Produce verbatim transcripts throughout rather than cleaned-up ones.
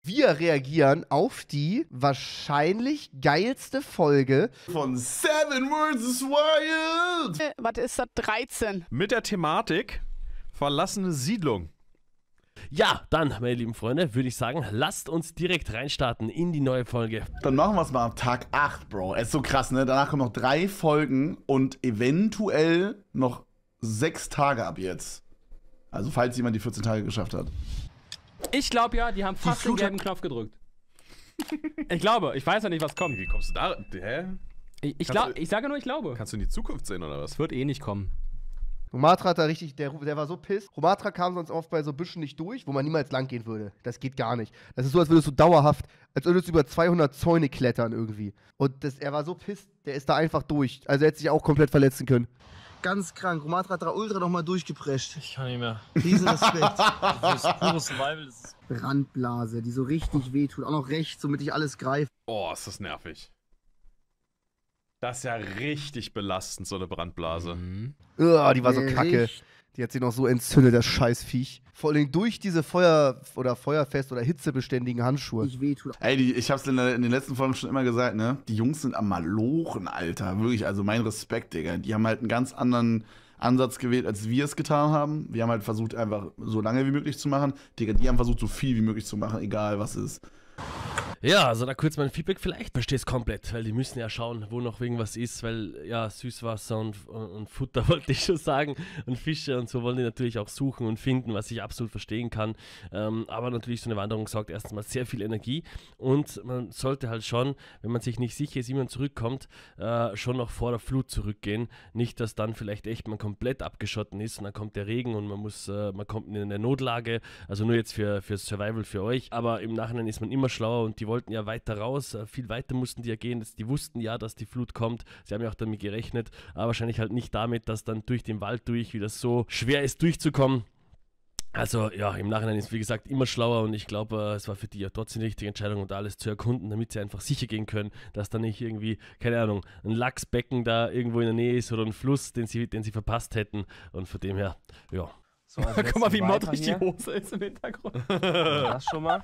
Wir reagieren auf die wahrscheinlich geilste Folge von Seven versus. Wild. Äh, was ist das? dreizehn. Mit der Thematik verlassene Siedlung. Ja, dann, meine lieben Freunde, würde ich sagen, lasst uns direkt reinstarten in die neue Folge. Dann machen wir es mal am Tag acht, Bro. Es ist so krass, ne? Danach kommen noch drei Folgen und eventuell noch sechs Tage ab jetzt. Also falls jemand die vierzehn Tage geschafft hat. Ich glaube ja, die haben fast den gelben Knopf gedrückt. Ich glaube, ich weiß ja nicht, was kommt. Wie kommst du da? Hä? Ich, ich, glaub, ich sage nur, ich glaube. Kannst du in die Zukunft sehen oder was? Es wird eh nicht kommen. Romatra hat da richtig, der, der war so pisst. Romatra kam sonst oft bei so Büschen nicht durch, wo man niemals lang gehen würde. Das geht gar nicht. Das ist so, als würdest du dauerhaft, als würdest du über zweihundert Zäune klettern irgendwie. Und das, er war so pisst, der ist da einfach durch. Also er hätte sich auch komplett verletzen können. Ganz krank. Romatra hat da ultra nochmal durchgeprescht. Ich kann nicht mehr. Riesenrespekt. Das ist pure Survival. Das ist Brandblase, die so richtig wehtut. Auch noch rechts, somit ich alles greife. Oh, ist das nervig. Das ist ja richtig belastend, so eine Brandblase. Mhm. Oh, die war so Äh, kacke. richtig. Die hat sich noch so entzündet, das Scheißviech. Vor allem durch diese Feuer- oder Feuerfest- oder hitzebeständigen Handschuhe. Ich wehtut. Ey, die, ich hab's in, der, in den letzten Folgen schon immer gesagt, ne? Die Jungs sind am Malochen, Alter. Wirklich, also mein Respekt, Digga. Die haben halt einen ganz anderen Ansatz gewählt, als wir es getan haben. Wir haben halt versucht, einfach so lange wie möglich zu machen. Digga, die haben versucht, so viel wie möglich zu machen, egal was ist. Ja, also da kurz mein Feedback, vielleicht verstehe es komplett, weil die müssen ja schauen, wo noch irgendwas ist, weil ja, Süßwasser und, und, und Futter wollte ich schon sagen und Fische und so wollen die natürlich auch suchen und finden, was ich absolut verstehen kann, ähm, aber natürlich so eine Wanderung sorgt erstens mal sehr viel Energie und man sollte halt schon, wenn man sich nicht sicher ist, wie man zurückkommt, äh, schon noch vor der Flut zurückgehen, nicht, dass dann vielleicht echt man komplett abgeschotten ist und dann kommt der Regen und man muss, äh, man kommt in eine Notlage, also nur jetzt für, für Survival für euch, aber im Nachhinein ist man immer schlauer und die wollten ja weiter raus, viel weiter mussten die ja gehen, die wussten ja, dass die Flut kommt, sie haben ja auch damit gerechnet, aber wahrscheinlich halt nicht damit, dass dann durch den Wald durch wieder so schwer ist durchzukommen. Also ja, im Nachhinein ist wie gesagt immer schlauer und ich glaube, es war für die ja trotzdem die richtige Entscheidung und alles zu erkunden, damit sie einfach sicher gehen können, dass da nicht irgendwie, keine Ahnung, ein Lachsbecken da irgendwo in der Nähe ist oder ein Fluss, den sie, den sie verpasst hätten und von dem her, ja. so, also Guck mal, wie weiter modrig die hier. Hose ist im Hintergrund. Das schon mal.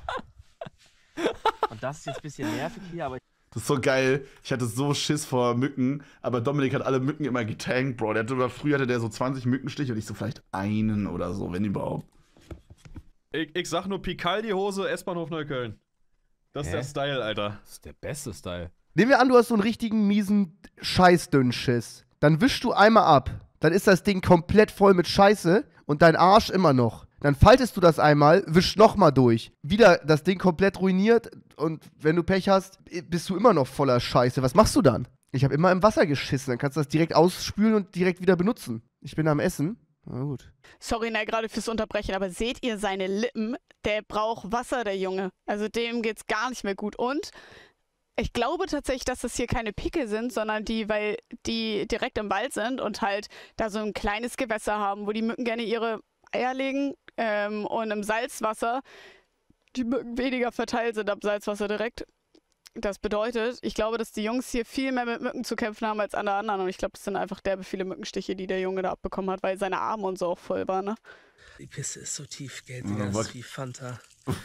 Und das ist jetzt ein bisschen nervig hier, aber Das ist so geil. Ich hatte so Schiss vor Mücken, aber Dominik hat alle Mücken immer getankt, Bro. Der hatte, früher hatte der so zwanzig Mückenstiche und ich so vielleicht einen oder so, wenn überhaupt. Ich, ich sag nur Picaldi-Hose, S-Bahnhof Neukölln. Das ist Hä? der Style, Alter. Das ist der beste Style. Nehmen wir an, du hast so einen richtigen miesen Scheißdünnschiss. Dann wischst du einmal ab. Dann ist das Ding komplett voll mit Scheiße und dein Arsch immer noch. Dann faltest du das einmal, wischst nochmal durch. Wieder das Ding komplett ruiniert und wenn du Pech hast, bist du immer noch voller Scheiße. Was machst du dann? Ich habe immer im Wasser geschissen. Dann kannst du das direkt ausspülen und direkt wieder benutzen. Ich bin am Essen. Na gut. Sorry, ne, gerade fürs Unterbrechen, aber seht ihr seine Lippen? Der braucht Wasser, der Junge. Also dem geht's gar nicht mehr gut. Und ich glaube tatsächlich, dass das hier keine Pickel sind, sondern die, weil die direkt im Wald sind und halt da so ein kleines Gewässer haben, wo die Mücken gerne ihre Eier legen ähm, und im Salzwasser die Mücken weniger verteilt sind am Salzwasser direkt. Das bedeutet, ich glaube, dass die Jungs hier viel mehr mit Mücken zu kämpfen haben als alle anderen und ich glaube, das sind einfach derbe viele Mückenstiche, die der Junge da abbekommen hat, weil seine Arme und so auch voll waren, ne? die Pisse ist so tief, gell, Digga. Das ist wie Fanta.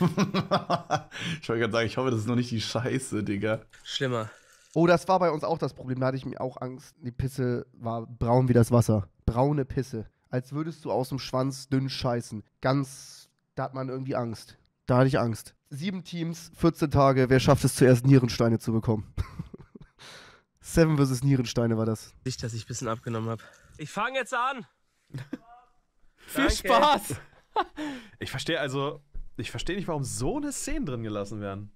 Ich wollte gerade sagen, ich hoffe, das ist noch nicht die Scheiße, Digga. Schlimmer. Oh, das war bei uns auch das Problem. Da hatte ich mir auch Angst. Die Pisse war braun wie das Wasser. Braune Pisse. Als würdest du aus dem Schwanz dünn scheißen. Ganz, da hat man irgendwie Angst. Da hatte ich Angst. Sieben Teams, vierzehn Tage. Wer schafft es zuerst, Nierensteine zu bekommen? Seven versus Nierensteine war das. Nicht, dass ich ein bisschen abgenommen habe. Ich fange jetzt an. Viel Danke. Spaß! Ich verstehe also, ich verstehe nicht, warum so eine Szene drin gelassen werden.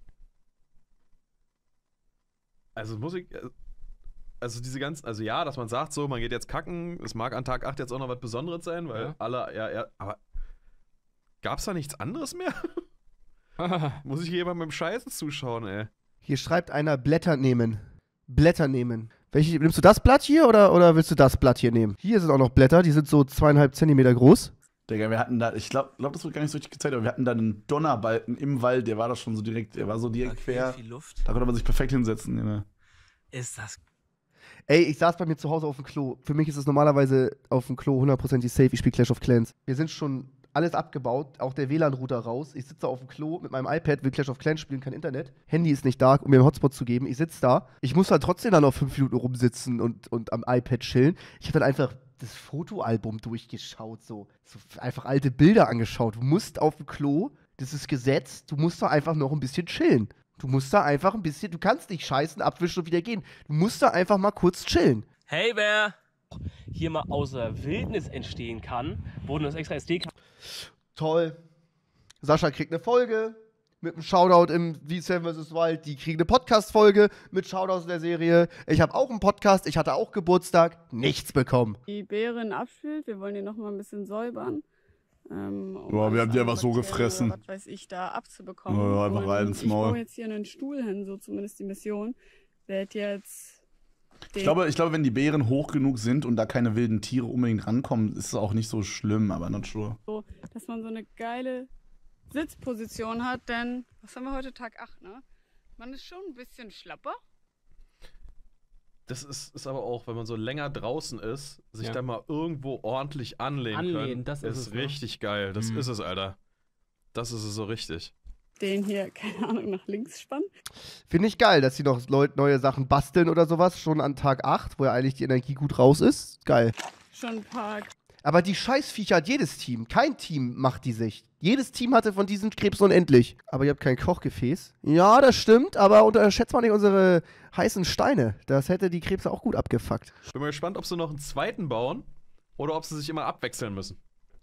Also muss ich, also diese ganzen, also ja, dass man sagt so, man geht jetzt kacken, es mag an Tag acht jetzt auch noch was Besonderes sein, weil Ja. alle, ja, ja, aber gab's da nichts anderes mehr? Muss ich hier jemand mit dem Scheißen zuschauen, ey? Hier schreibt einer Blätter nehmen. Blätter nehmen. Welche, nimmst du das Blatt hier oder, oder willst du das Blatt hier nehmen? Hier sind auch noch Blätter, die sind so zweieinhalb Zentimeter groß. Digga, wir hatten da, ich glaube, glaub, das wird gar nicht so richtig gezeigt, aber wir hatten da einen Donnerbalken im Wald, der war da schon so direkt, der war so direkt Okay, quer. viel Luft. Da konnte man sich perfekt hinsetzen, Junge. Ist das. Ey, ich saß bei mir zu Hause auf dem Klo. Für mich ist es normalerweise auf dem Klo hundertprozentig safe. Ich spiele Clash of Clans. Wir sind schon Alles abgebaut, auch der W L A N-Router raus. Ich sitze auf dem Klo mit meinem iPad, will Clash of Clans spielen, kein Internet. Handy ist nicht da, um mir einen Hotspot zu geben. Ich sitze da. Ich muss halt trotzdem dann noch fünf Minuten rumsitzen und, und am iPad chillen. Ich habe dann einfach das Fotoalbum durchgeschaut, so. so. Einfach alte Bilder angeschaut. Du musst auf dem Klo, das ist Gesetz, du musst da einfach noch ein bisschen chillen. Du musst da einfach ein bisschen, du kannst nicht scheißen, abwischen und wieder gehen. Du musst da einfach mal kurz chillen. Hey, wer hier mal außer Wildnis entstehen kann, wurden das extra S D-Karten. Toll. Sascha kriegt eine Folge mit einem Shoutout im V seven versus. Wild. Die kriegen eine Podcast-Folge mit Shoutouts in der Serie. Ich habe auch einen Podcast, ich hatte auch Geburtstag. Nichts bekommen. Die Beeren abspült, wir wollen die noch mal ein bisschen säubern. Ähm, um Boah, wir haben die alles einfach so an gefressen. Bakterien oder was weiß ich, da abzubekommen. Ja, einfach Und rein ins ich Maul. baue jetzt hier einen Stuhl hin, so zumindest die Mission. Werd jetzt Ich glaube, ich glaube, wenn die Beeren hoch genug sind und da keine wilden Tiere unbedingt rankommen, ist es auch nicht so schlimm, aber not sure. so, dass man so eine geile Sitzposition hat, denn, was haben wir heute, Tag acht, ne? Man ist schon ein bisschen schlapper. Das ist, ist aber auch, wenn man so länger draußen ist, sich Ja. da mal irgendwo ordentlich anlehnen, Anlehnen, können, das ist es, ne? richtig geil. Das Mhm. ist es, Alter. Das ist es so richtig. Den hier, keine Ahnung, nach links spannen. Finde ich geil, dass sie noch Leute neue Sachen basteln oder sowas, schon an Tag acht, wo ja eigentlich die Energie gut raus ist. Geil. Schon ein paar. Aber die Scheißviecher hat jedes Team. Kein Team macht die sich. Jedes Team hatte von diesen Krebs unendlich. Aber ihr habt kein Kochgefäß. Ja, das stimmt, aber unterschätzt mal nicht unsere heißen Steine. Das hätte die Krebse auch gut abgefuckt. Bin mal gespannt, ob sie noch einen zweiten bauen oder ob sie sich immer abwechseln müssen.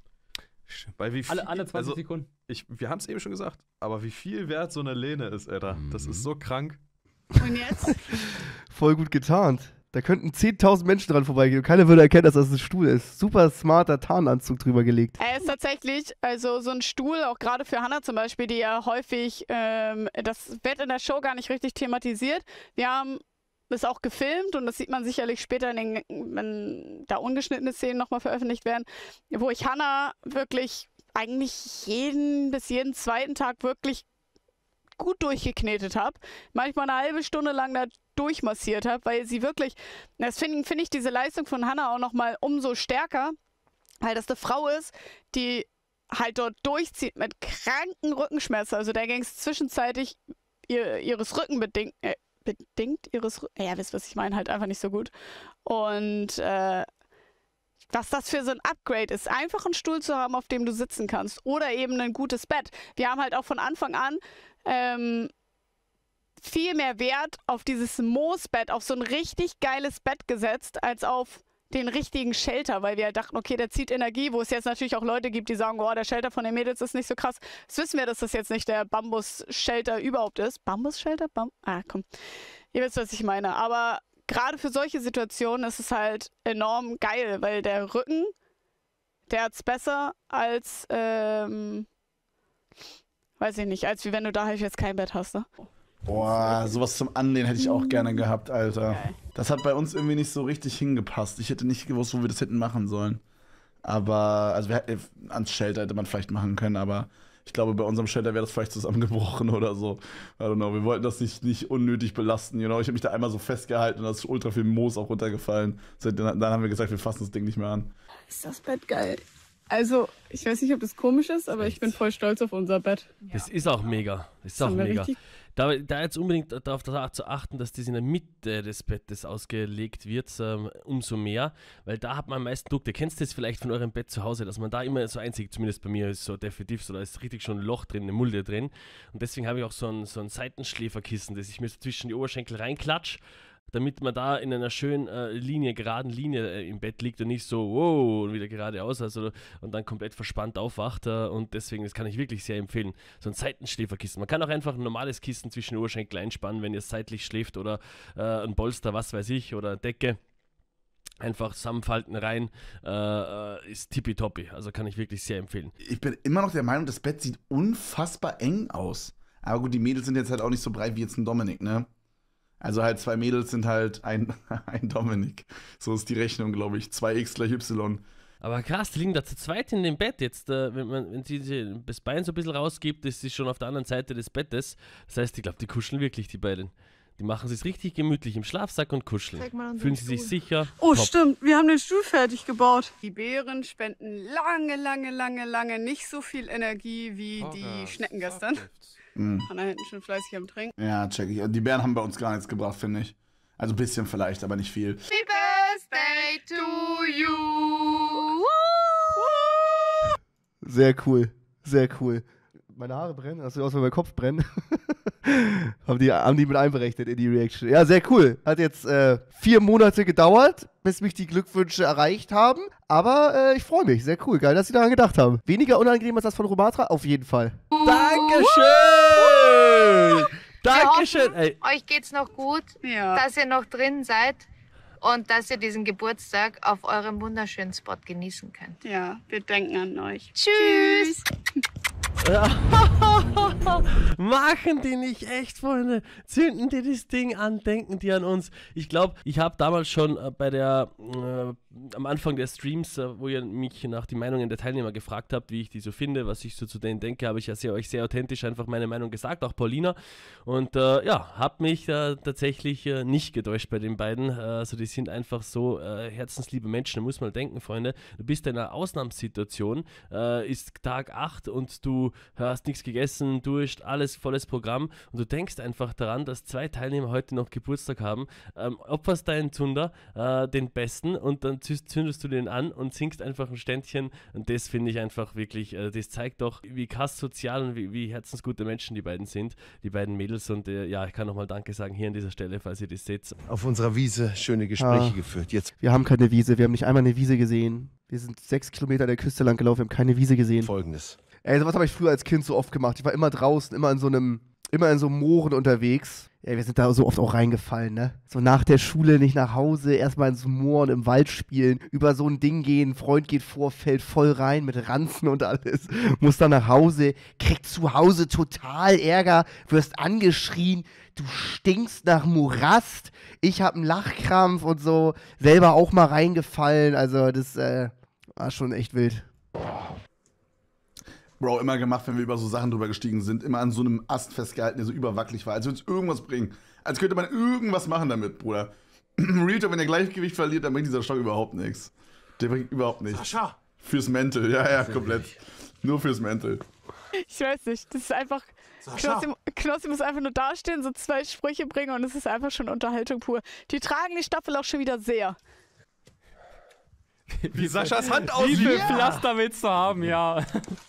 Weil wie viel, Alle, alle zwanzig also, Sekunden. ich, wir haben es eben schon gesagt, aber wie viel wert so eine Lehne ist, Alter. Das ist so krank. Und jetzt? Voll gut getarnt. Da könnten zehntausend Menschen dran vorbeigehen und keiner würde erkennen, dass das ein Stuhl ist. Super smarter Tarnanzug drüber gelegt. Er ist tatsächlich, also so ein Stuhl, auch gerade für Hannah zum Beispiel, die ja häufig, ähm, das wird in der Show gar nicht richtig thematisiert. Wir haben es auch gefilmt und das sieht man sicherlich später, in den, wenn da ungeschnittene Szenen nochmal veröffentlicht werden, wo ich Hannah wirklich eigentlich jeden bis jeden zweiten Tag wirklich gut durchgeknetet habe. Manchmal eine halbe Stunde lang da durchmassiert habe, weil sie wirklich, das finde find ich diese Leistung von Hannah auch nochmal umso stärker, weil das eine Frau ist, die halt dort durchzieht mit kranken Rückenschmerzen. Also da ging es zwischenzeitlich ihr, ihres Rücken bedingt, äh, bedingt ihres Rücken, ja, wisst was ich meine, halt einfach nicht so gut. Und äh, was das für so ein Upgrade ist, einfach einen Stuhl zu haben, auf dem du sitzen kannst oder eben ein gutes Bett. Wir haben halt auch von Anfang an ähm, viel mehr Wert auf dieses Moosbett, auf so ein richtig geiles Bett gesetzt, als auf den richtigen Shelter, weil wir halt dachten, okay, der zieht Energie, wo es jetzt natürlich auch Leute gibt, die sagen, oh, der Shelter von den Mädels ist nicht so krass. Das wissen wir, dass das jetzt nicht der Bambus-Shelter überhaupt ist. Bambus-Shelter? Bam ah, komm. Ihr wisst, was ich meine. Aber gerade für solche Situationen ist es halt enorm geil, weil der Rücken, der hat's besser als, ähm, weiß ich nicht, als wie wenn du da halt jetzt kein Bett hast, ne? Boah, sowas zum Anlehnen hätte ich auch gerne gehabt, Alter. Geil. Das hat bei uns irgendwie nicht so richtig hingepasst. Ich hätte nicht gewusst, wo wir das hätten machen sollen. Aber, also wir hätten, ans Shelter hätte man vielleicht machen können, aber ich glaube, bei unserem Shelter wäre das vielleicht zusammengebrochen oder so. I don't know, wir wollten das nicht, nicht unnötig belasten, you know? Ich habe mich da einmal so festgehalten und da ist ultra viel Moos auch runtergefallen. Dann, dann haben wir gesagt, wir fassen das Ding nicht mehr an. Ist das Bett geil? Also, ich weiß nicht, ob das komisch ist, aber ich bin voll stolz auf unser Bett. Das ist auch mega. Das ist Das auch haben wir mega. richtig- Da, da jetzt unbedingt darauf zu achten, dass das in der Mitte des Bettes ausgelegt wird, ähm, umso mehr, weil da hat man am meisten Druck. Ihr kennt das vielleicht von eurem Bett zu Hause, dass man da immer so einzig, zumindest bei mir ist so definitiv so, da ist richtig schon ein Loch drin, eine Mulde drin. Und deswegen habe ich auch so ein, so ein Seitenschläferkissen, das ich mir so zwischen die Oberschenkel reinklatsch, damit man da in einer schönen äh, Linie, geraden Linie äh, im Bett liegt und nicht so, wow, und wieder geradeaus also, und dann komplett verspannt aufwacht. Äh, und deswegen, das kann ich wirklich sehr empfehlen. So ein Seitenschläferkissen. Man kann auch einfach ein normales Kissen zwischen den Oberschenkel einspannen, wenn ihr seitlich schläft oder äh, ein Polster, was weiß ich, oder Decke. Einfach zusammenfalten rein, äh, ist tippitoppi. Also kann ich wirklich sehr empfehlen. Ich bin immer noch der Meinung, das Bett sieht unfassbar eng aus. Aber gut, die Mädels sind jetzt halt auch nicht so breit wie jetzt ein Dominik, ne? Also halt zwei Mädels sind halt ein, ein Dominik. So ist die Rechnung, glaube ich. zwei x gleich y. Aber krass, die liegen da zu zweit in dem Bett jetzt. Äh, wenn, man, wenn sie sie das Bein so ein bisschen rausgibt, ist sie schon auf der anderen Seite des Bettes. Das heißt, ich glaube, die kuscheln wirklich, die beiden. Die machen es richtig gemütlich im Schlafsack und kuscheln. Fühlen sie sich sicher. Oh, top. stimmt. Wir haben den Stuhl fertig gebaut. Die Beeren spenden lange, lange, lange, lange nicht so viel Energie wie die Schnecken gestern. Mhm. Und da hinten schon fleißig am Trinken. Ja, check ich. Die Bären haben bei uns gar nichts gebracht, finde ich. Also ein bisschen vielleicht, aber nicht viel. Happy Birthday to you. Sehr cool. Sehr cool. Meine Haare brennen, das sieht aus, wenn mein Kopf brennt. haben, die, haben die mit einberechnet in die Reaction. Ja, sehr cool. Hat jetzt äh, vier Monate gedauert, bis mich die Glückwünsche erreicht haben. Aber äh, ich freue mich. Sehr cool. Geil, dass sie daran gedacht haben. Weniger unangenehm als das von Romatra? Auf jeden Fall. Dankeschön! Dankeschön! Ey. Euch geht's noch gut, Ja. dass ihr noch drin seid und dass ihr diesen Geburtstag auf eurem wunderschönen Spot genießen könnt. Ja, wir denken an euch. Tschüss! Machen die nicht echt, Freunde? Zünden die das Ding an, denken die an uns? Ich glaube, ich habe damals schon äh, bei der, äh, am Anfang der Streams, äh, wo ihr mich nach den Meinungen der Teilnehmer gefragt habt, wie ich die so finde, was ich so zu denen denke, habe ich ja sehr, euch sehr authentisch einfach meine Meinung gesagt, auch Paulina. Und äh, ja, habe mich äh, tatsächlich äh, nicht getäuscht bei den beiden. Äh, also die sind einfach so äh, herzensliebe Menschen, da muss man denken, Freunde. Du bist in einer Ausnahmssituation, äh, ist Tag acht und du hast nichts gegessen, Durst, alles volles Programm und du denkst einfach daran, dass zwei Teilnehmer heute noch Geburtstag haben, ähm, opferst deinen Zunder, äh, den besten und dann zündest du den an und singst einfach ein Ständchen und das finde ich einfach wirklich, äh, das zeigt doch, wie krass sozial und wie, wie herzensgute Menschen die beiden sind, die beiden Mädels und äh, ja, ich kann nochmal Danke sagen hier an dieser Stelle, falls ihr das seht. Auf unserer Wiese schöne Gespräche Ah. geführt. Jetzt Wir haben keine Wiese. Wir haben nicht einmal eine Wiese gesehen. Wir sind sechs Kilometer an der Küste lang gelaufen. Wir haben keine Wiese gesehen. Folgendes. Ey, sowas habe ich früher als Kind so oft gemacht. Ich war immer draußen, immer in so einem, immer in so Mooren unterwegs. Ey, wir sind da so oft auch reingefallen, ne? So nach der Schule nicht nach Hause, erstmal ins Moor und im Wald spielen, über so ein Ding gehen, Freund geht vor, fällt voll rein mit Ranzen und alles. Muss dann nach Hause, kriegt zu Hause total Ärger, wirst angeschrien, du stinkst nach Morast, ich hab einen Lachkrampf und so, selber auch mal reingefallen, also das äh, war schon echt wild. Bro, immer gemacht, wenn wir über so Sachen drüber gestiegen sind, immer an so einem Ast festgehalten, der so überwackelig war, als würde es irgendwas bringen. Als könnte man irgendwas machen damit, Bruder. Real Talk, wenn der Gleichgewicht verliert, dann bringt dieser Stock überhaupt nichts. Der bringt überhaupt nichts. Sascha! Fürs Mental, ja, ja, komplett. Nur fürs Mental. Ich weiß nicht, das ist einfach. Knossi, Knossi muss einfach nur dastehen, so zwei Sprüche bringen und es ist einfach schon Unterhaltung pur. Die tragen die Staffel auch schon wieder sehr. Wie Saschas Hand Wie aussieht. viel Pflaster willst du haben, ja.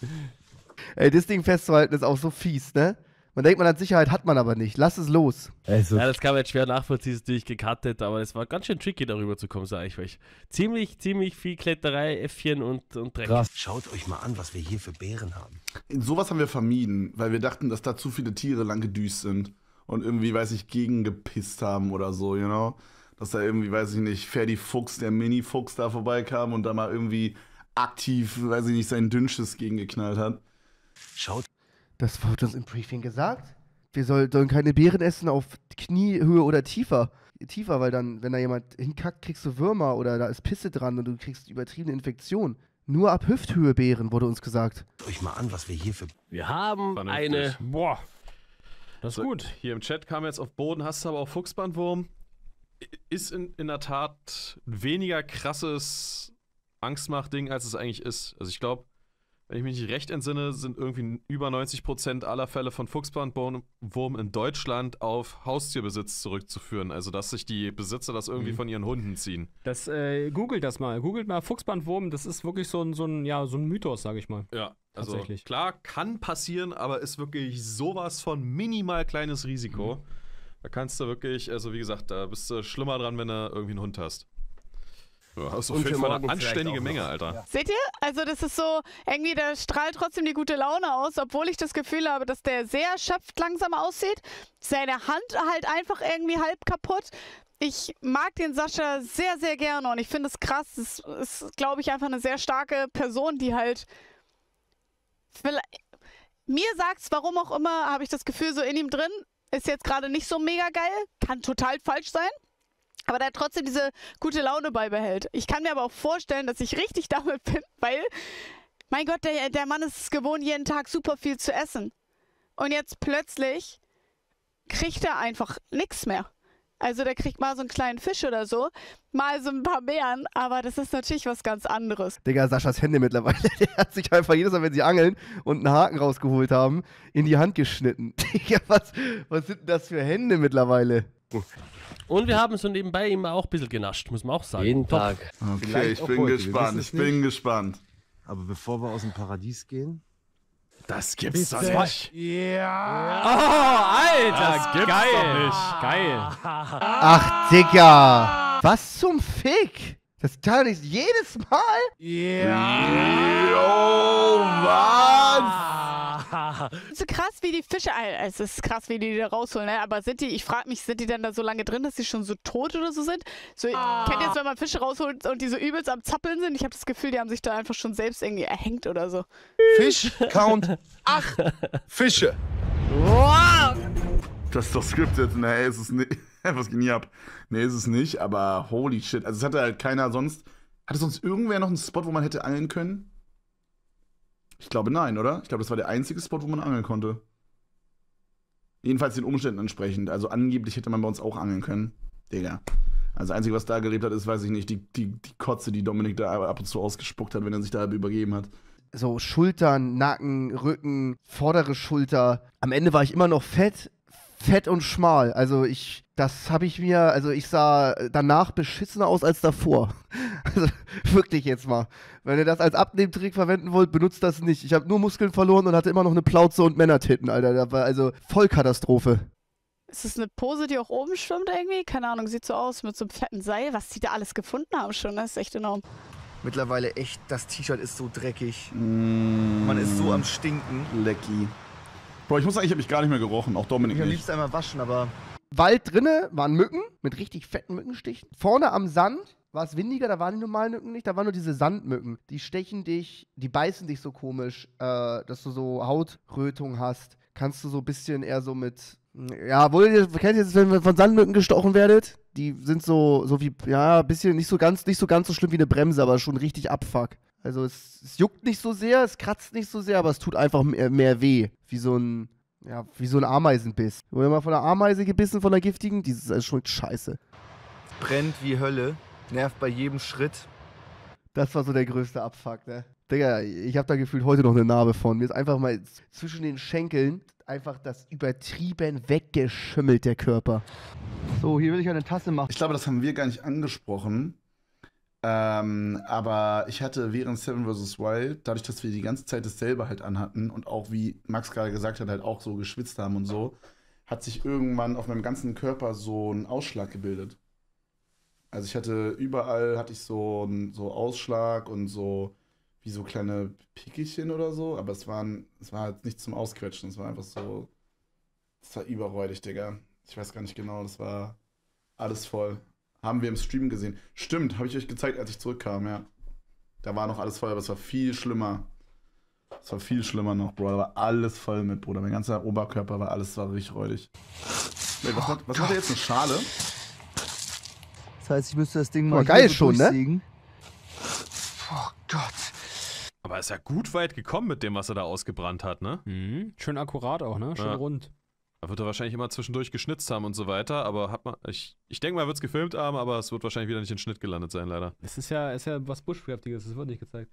Ey, das Ding festzuhalten ist auch so fies, ne? Man denkt, man hat Sicherheit, hat man aber nicht. Lass es los. Also, Ja, das kann man jetzt schwer nachvollziehen, ist natürlich gecuttet, aber es war ganz schön tricky, darüber zu kommen, sag ich euch. Ziemlich, ziemlich viel Kletterei, Äffchen und, und Dreck. krass. Schaut euch mal an, was wir hier für Bären haben. Sowas haben wir vermieden, weil wir dachten, dass da zu viele Tiere lang gedüst sind und irgendwie, weiß ich, gegengepisst haben oder so, you know? Dass da irgendwie, weiß ich nicht, Ferdi Fuchs, der Mini-Fuchs da vorbeikam und da mal irgendwie aktiv, weiß ich nicht, seinen Dünnschiss gegengeknallt hat. Schaut Das wurde uns im Briefing gesagt. Wir soll, sollen keine Beeren essen auf Kniehöhe oder tiefer. Tiefer, weil dann, wenn da jemand hinkackt, kriegst du Würmer oder da ist Pisse dran und du kriegst übertriebene Infektionen. Nur ab Hüfthöhe Beeren, wurde uns gesagt. euch mal an, was wir hier für Wir haben Vernünftig. eine. Boah. Das ist So, gut. Hier im Chat kam jetzt auf Boden, hast du aber auch Fuchsbandwurm. Ist in, in der Tat ein weniger krasses Angstmachding, als es eigentlich ist. Also ich glaube, wenn ich mich nicht recht entsinne, sind irgendwie über neunzig Prozent aller Fälle von Fuchsbandwurm in Deutschland auf Haustierbesitz zurückzuführen. Also dass sich die Besitzer das irgendwie Mhm. von ihren Hunden ziehen. Das, äh, googelt das mal. Googelt mal Fuchsbandwurm. Das ist wirklich so ein, so ein, ja, so ein Mythos, sag ich mal. Ja, also Tatsächlich. klar, kann passieren, aber ist wirklich sowas von minimal kleines Risiko. Mhm. Da kannst du wirklich, also wie gesagt, da bist du schlimmer dran, wenn du irgendwie einen Hund hast. Ja, hast du auf Und jeden für Fall morgen eine vielleicht anständige auch noch. Menge, Alter. Ja. Seht ihr? Also das ist so, irgendwie, der strahlt trotzdem die gute Laune aus, obwohl ich das Gefühl habe, dass der sehr erschöpft langsam aussieht. Seine Hand halt einfach irgendwie halb kaputt. Ich mag den Sascha sehr, sehr gerne und ich finde es krass. Es ist, glaube ich, einfach eine sehr starke Person, die halt vielleicht, mir sagt's, warum auch immer, habe ich das Gefühl, so in ihm drin, ist jetzt gerade nicht so mega geil, kann total falsch sein. Aber der trotzdem diese gute Laune beibehält. Ich kann mir aber auch vorstellen, dass ich richtig damit bin, weil, mein Gott, der, der Mann ist es gewohnt, jeden Tag super viel zu essen. Und jetzt plötzlich kriegt er einfach nichts mehr. Also der kriegt mal so einen kleinen Fisch oder so, mal so ein paar Beeren, aber das ist natürlich was ganz anderes. Digga, Saschas Hände mittlerweile, der hat sich einfach jedes Mal, wenn sie angeln und einen Haken rausgeholt haben, in die Hand geschnitten. Digga, was, was sind denn das für Hände mittlerweile? Und wir haben so nebenbei immer auch ein bisschen genascht, muss man auch sagen. Jeden Top. Tag. Okay, Vielleicht ich auch bin heute, wir gespannt. wissen es Ich bin nicht. gespannt. Aber bevor wir aus dem Paradies gehen, Das gibt's doch Bitte. nicht. Oh, Alter, Das gibt's geil. doch nicht. Geil. Ach, Digga. Was zum Fick? Das kann doch nicht jedes Mal? Oh, was? So krass wie die Fische, äh, es ist krass wie die die da rausholen, ne? Aber sind die, ich frage mich, sind die denn da so lange drin, dass die schon so tot oder so sind? So, kennt ihr es, wenn man Fische rausholt und die so übelst am Zappeln sind? Ich habe das Gefühl, die haben sich da einfach schon selbst irgendwie erhängt oder so. Fisch, Count, acht Fische. Das ist doch scripted. Nee, ist es nicht. Was ging hier ab? Nee, ist es nicht, aber holy shit. Also es hatte halt keiner sonst. Hatte sonst irgendwer noch einen Spot, wo man hätte angeln können? Ich glaube nein, oder? Ich glaube, das war der einzige Spot, wo man angeln konnte. Jedenfalls den Umständen entsprechend. Also angeblich hätte man bei uns auch angeln können. Digga. Also das Einzige, was da gelebt hat, ist, weiß ich nicht, die, die, die Kotze, die Dominik da ab und zu ausgespuckt hat, wenn er sich da übergeben hat. So Schultern, Nacken, Rücken, vordere Schulter. Am Ende war ich immer noch fett, fett und schmal. Also ich, das habe ich mir, also ich sah danach beschissener aus als davor. Also wirklich jetzt mal. Wenn ihr das als Abnehmtrick verwenden wollt, benutzt das nicht. Ich habe nur Muskeln verloren und hatte immer noch eine Plauze und Männertitten, Alter. Das war also Vollkatastrophe. Ist das eine Pose, die auch oben schwimmt irgendwie? Keine Ahnung, sieht so aus mit so einem fetten Seil. Was die da alles gefunden haben schon, das ist echt enorm. Mittlerweile echt, das T-Shirt ist so dreckig. Mm, Man ist so am Stinken. Lecky. Bro, ich muss sagen, ich habe mich gar nicht mehr gerochen. Auch Dominik Ich am nicht. liebsten einmal waschen, aber... Wald drinne waren Mücken mit richtig fetten Mückenstichen. Vorne am Sand war es windiger, da waren die normalen Mücken nicht, da waren nur diese Sandmücken. Die stechen dich, die beißen dich so komisch, äh, dass du so Hautrötung hast. Kannst du so ein bisschen eher so mit, ja, wohl, ihr kennt jetzt, wenn ihr von Sandmücken gestochen werdet? Die sind so, so wie, ja, ein bisschen nicht so ganz, nicht so ganz so schlimm wie eine Bremse, aber schon richtig Abfuck. Also es, es juckt nicht so sehr, es kratzt nicht so sehr, aber es tut einfach mehr, mehr weh. Wie so ein, ja, wie so ein Ameisenbiss. Wurde mal von einer Ameise gebissen, von der giftigen? Dieses ist schon scheiße. Brennt wie Hölle, nervt bei jedem Schritt. Das war so der größte Abfuck, ne? Digga, ich hab da gefühlt heute noch eine Narbe von. Mir ist einfach mal zwischen den Schenkeln einfach das übertrieben weggeschimmelt, der Körper. So, hier will ich eine Tasse machen. Ich glaube, das haben wir gar nicht angesprochen. Ähm, aber ich hatte während Seven versus. Wild, dadurch, dass wir die ganze Zeit dasselbe halt anhatten und auch, wie Max gerade gesagt hat, halt auch so geschwitzt haben und so, hat sich irgendwann auf meinem ganzen Körper so ein Ausschlag gebildet. Also ich hatte überall, hatte ich so einen so Ausschlag und so wie so kleine Pickelchen oder so, aber es waren, es war halt nicht zum Ausquetschen, es war einfach so, es war überräudig, Digga. Ich weiß gar nicht genau, das war alles voll. Haben wir im Stream gesehen. Stimmt, habe ich euch gezeigt, als ich zurückkam, ja. Da war noch alles voll, aber es war viel schlimmer. Es war viel schlimmer noch, Bro. Da war alles voll mit, Bruder. Mein ganzer Oberkörper war alles, war richtig räudig. Wait, was hat, was hat er jetzt, eine Schale? Das heißt, ich müsste das Ding Oh, mal geil hier so schon, ne? durchsägen. Oh Gott. Aber ist ja gut weit gekommen mit dem, was er da ausgebrannt hat, ne? Mhm. Schön akkurat auch, ne? Schön Ja. rund. Da wird er wahrscheinlich immer zwischendurch geschnitzt haben und so weiter, aber hat man, ich, ich denke mal, er wird es gefilmt haben, aber es wird wahrscheinlich wieder nicht in den Schnitt gelandet sein, leider. Es ist ja, ist ja was Bushcraftiges, das wird nicht gezeigt.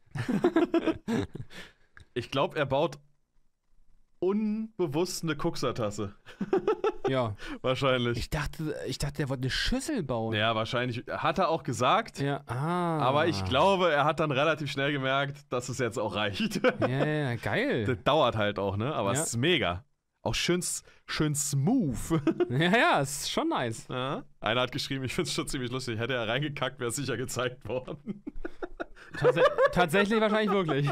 Ich glaube, er baut unbewusst eine Kuxertasse. Ja. Wahrscheinlich. Ich dachte, ich dachte, der wollte eine Schüssel bauen. Ja, wahrscheinlich. Hat er auch gesagt. Ja, ah. Aber ich glaube, er hat dann relativ schnell gemerkt, dass es jetzt auch reicht. Ja, ja, geil. Das dauert halt auch, ne? Aber Ja. es ist mega. Auch schön, schön smooth. Ja, ja, ist schon nice. Ja. Einer hat geschrieben, ich finde es schon ziemlich lustig. Hätte er reingekackt, wäre es sicher gezeigt worden. Tats tatsächlich wahrscheinlich wirklich.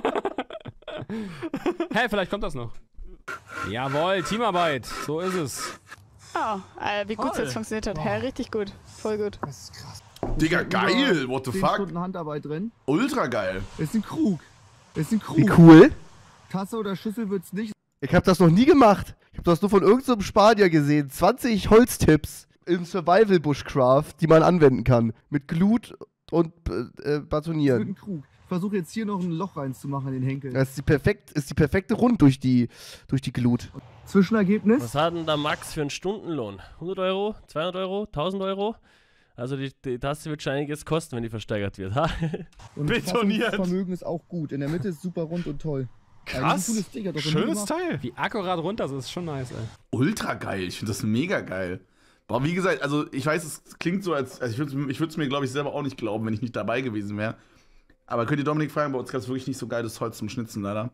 Hey, vielleicht kommt das noch. Jawohl, Teamarbeit. So ist es. Ja, äh, wie gut es jetzt funktioniert hat. Ja, richtig gut. Voll gut. Das ist krass. Digga, geil! What the zehn fuck? Stunden Handarbeit drin. Ultra geil. Das ist ein Krug. Das ist ein Krug. Wie cool. Tasse oder Schüssel wird's nicht. Ich hab das noch nie gemacht. Ich hab das nur von irgendeinem so Spanier gesehen. zwanzig Holztipps im Survival Bushcraft, die man anwenden kann. Mit Glut und äh, äh, Das wird Batonieren. ein Krug. Ich versuche jetzt hier noch ein Loch reinzumachen in den Henkel. Das ist die, perfekt, ist die perfekte Rund durch die, durch die Glut. Zwischenergebnis? Was hat denn da Max für einen Stundenlohn? hundert Euro? zweihundert Euro? tausend Euro? Also die, die Tasse wird schon einiges kosten, wenn die versteigert wird. Ha? Und Betoniert. Das Vermögen ist auch gut. In der Mitte ist super rund und toll. Krass. Also, Ding, hat doch Schönes Teil. Wie akkurat runter, das ist schon nice, ey. Ultra geil, ich finde das mega geil. Boah, wie gesagt, also ich weiß, es klingt so, als, als ich würde es mir, glaube ich, selber auch nicht glauben, wenn ich nicht dabei gewesen wäre. Aber könnt ihr Dominik fragen, bei uns gab es wirklich nicht so geiles Holz zum Schnitzen, leider.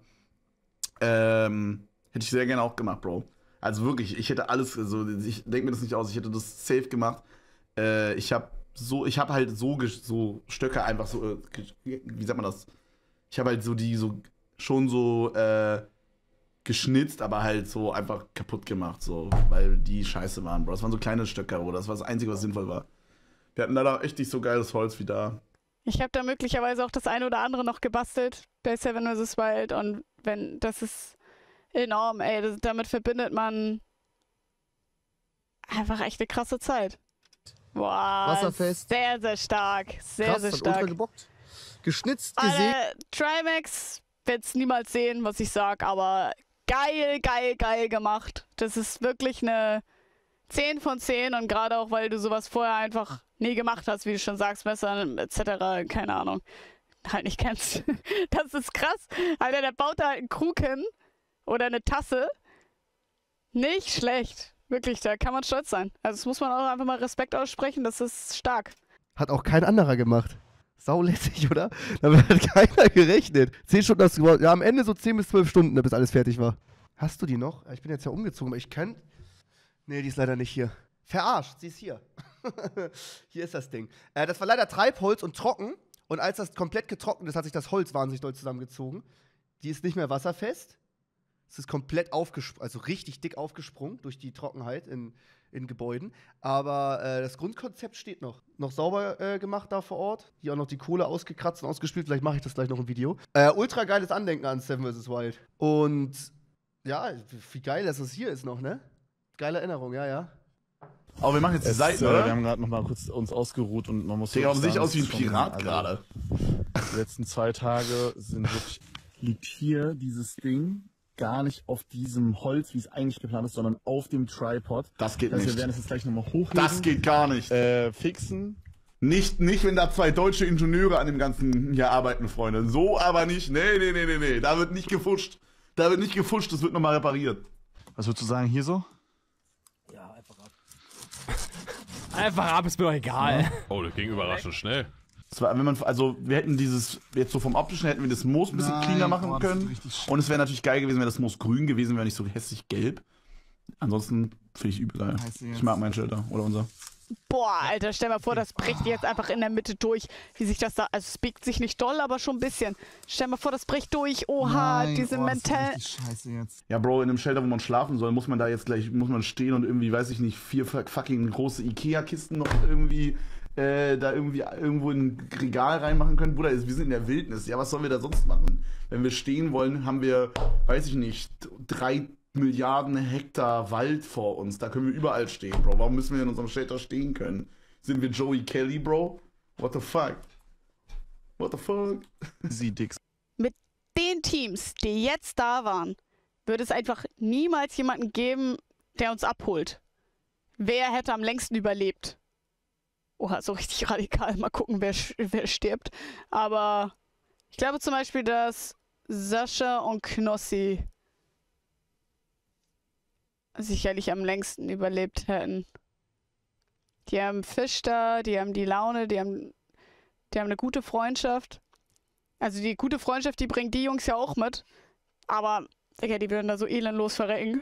Ähm, hätte ich sehr gerne auch gemacht, Bro. Also wirklich, ich hätte alles, also ich denke mir das nicht aus, ich hätte das safe gemacht. Äh, ich habe so, ich habe halt so, so Stöcke einfach so, äh, wie sagt man das? Ich habe halt so die so schon so äh, geschnitzt, aber halt so einfach kaputt gemacht, so, weil die scheiße waren, Bro. Das waren so kleine Stöcke, Bro. Das war das Einzige, was sinnvoll war. Wir hatten leider echt nicht so geiles Holz wie da. Ich habe da möglicherweise auch das eine oder andere noch gebastelt bei Seven versus. Wild und wenn, das ist enorm, ey. Das, damit verbindet man einfach echt eine krasse Zeit. Boah, Wasserfest. Sehr, sehr stark. Sehr, Krass, sehr hat stark. ultra gebockt. Geschnitzt, gesehen. Alter, Trimax wird's niemals sehen, was ich sag, aber geil, geil, geil gemacht. Das ist wirklich eine zehn von zehn und gerade auch, weil du sowas vorher einfach nie gemacht hast, wie du schon sagst, Messer et cetera, keine Ahnung, halt nicht kennst. Das ist krass. Alter, der baut da halt einen Krug hin oder eine Tasse. Nicht schlecht. Wirklich, da kann man stolz sein. Also das muss man auch einfach mal Respekt aussprechen, das ist stark. Hat auch kein anderer gemacht. Saulässig, oder? Damit hat keiner gerechnet. zehn Stunden hast du gebraucht. Ja, am Ende so zehn bis zwölf Stunden, bis alles fertig war. Hast du die noch? Ich bin jetzt ja umgezogen, aber ich kann... Nee, die ist leider nicht hier. Verarscht, sie ist hier. Hier ist das Ding. Äh, das war leider Treibholz und trocken. Und als das komplett getrocknet ist, hat sich das Holz wahnsinnig doll zusammengezogen. Die ist nicht mehr wasserfest. Es ist komplett aufgesprungen, also richtig dick aufgesprungen durch die Trockenheit in, in Gebäuden. Aber äh, das Grundkonzept steht noch. Noch sauber äh, gemacht da vor Ort. Hier auch noch die Kohle ausgekratzt und ausgespült. Vielleicht mache ich das gleich noch im Video. Äh, ultra geiles Andenken an Seven versus. Wild. Und ja, wie geil, dass es hier ist noch, ne? Geile Erinnerung, ja, ja. Aber wir machen jetzt die Es, Seiten, äh, oder? Wir haben gerade noch mal kurz uns ausgeruht und man muss Digga, wirklich warum sehe ich sagen, aus wie ein es ist schon- Pirat also, gerade? Die letzten zwei Tage sind wirklich, liegt hier dieses Ding gar nicht auf diesem Holz, wie es eigentlich geplant ist, sondern auf dem Tripod. Das geht also nicht. Wir werden es jetzt gleich nochmal hochheben. Das geht gar nicht. Äh, fixen. Nicht, nicht, wenn da zwei deutsche Ingenieure an dem Ganzen hier arbeiten, Freunde. So aber nicht. Nee, nee, nee, nee, nee. Da wird nicht gefuscht. Da wird nicht gefuscht, das wird nochmal repariert. Was würdest du sagen, hier so? Ja, einfach ab. Einfach ab, ist mir doch egal. Oh, das ging überraschend schnell. Das war, wenn man, also wir hätten dieses, jetzt so vom optischen hätten wir das Moos ein bisschen Nein, cleaner machen boah, das ist können. richtig schön. Und es wäre natürlich geil gewesen, wenn das Moos grün gewesen wäre, nicht so hässlich gelb. Ansonsten finde ich übel geil. Heißt Ich jetzt- mag meinen Shelter oder unser. Boah, Alter, stell mal vor, das bricht jetzt einfach in der Mitte durch. Wie sich das da, also es biegt sich nicht doll, aber schon ein bisschen. Stell mal vor, das bricht durch. Oha, Nein, diese oh, das ist mental... richtig scheiße jetzt. Ja, Bro, in einem Shelter, wo man schlafen soll, muss man da jetzt gleich, muss man stehen und irgendwie, weiß ich nicht, vier fucking große Ikea-Kisten noch irgendwie, äh, da irgendwie irgendwo in ein Regal reinmachen können. Bruder, wir sind in der Wildnis. Ja, was sollen wir da sonst machen? Wenn wir stehen wollen, haben wir, weiß ich nicht, drei Milliarden Hektar Wald vor uns. Da können wir überall stehen, Bro. Warum müssen wir in unserem Shelter stehen können? Sind wir Joey Kelly, Bro? What the fuck? What the fuck? Sie Dix. Mit den Teams, die jetzt da waren, würde es einfach niemals jemanden geben, der uns abholt. Wer hätte am längsten überlebt? Oha, so richtig radikal. Mal gucken, wer, wer stirbt. Aber ich glaube zum Beispiel, dass Sascha und Knossi sicherlich am längsten überlebt hätten. Die haben Fisch da, die haben die Laune, die haben, die haben eine gute Freundschaft. Also die gute Freundschaft, die bringen die Jungs ja auch mit. Aber, Digga, die würden da so elendlos verrecken.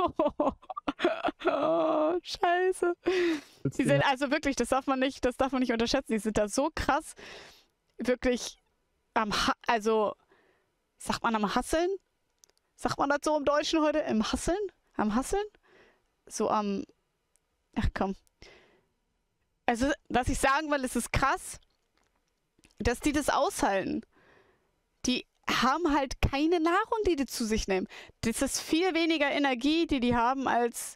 Oh, scheiße. Die sind also wirklich, das darf man nicht, das darf man nicht unterschätzen. Die sind da so krass, wirklich am, ha also, sagt man am Hasseln? Sagt man das so im Deutschen heute? Im Hasseln? Am Hasseln? So am, ach komm. Also, was ich sagen will, ist es krass, dass die das aushalten. Die haben halt keine Nahrung, die die zu sich nehmen. Das ist viel weniger Energie, die die haben, als,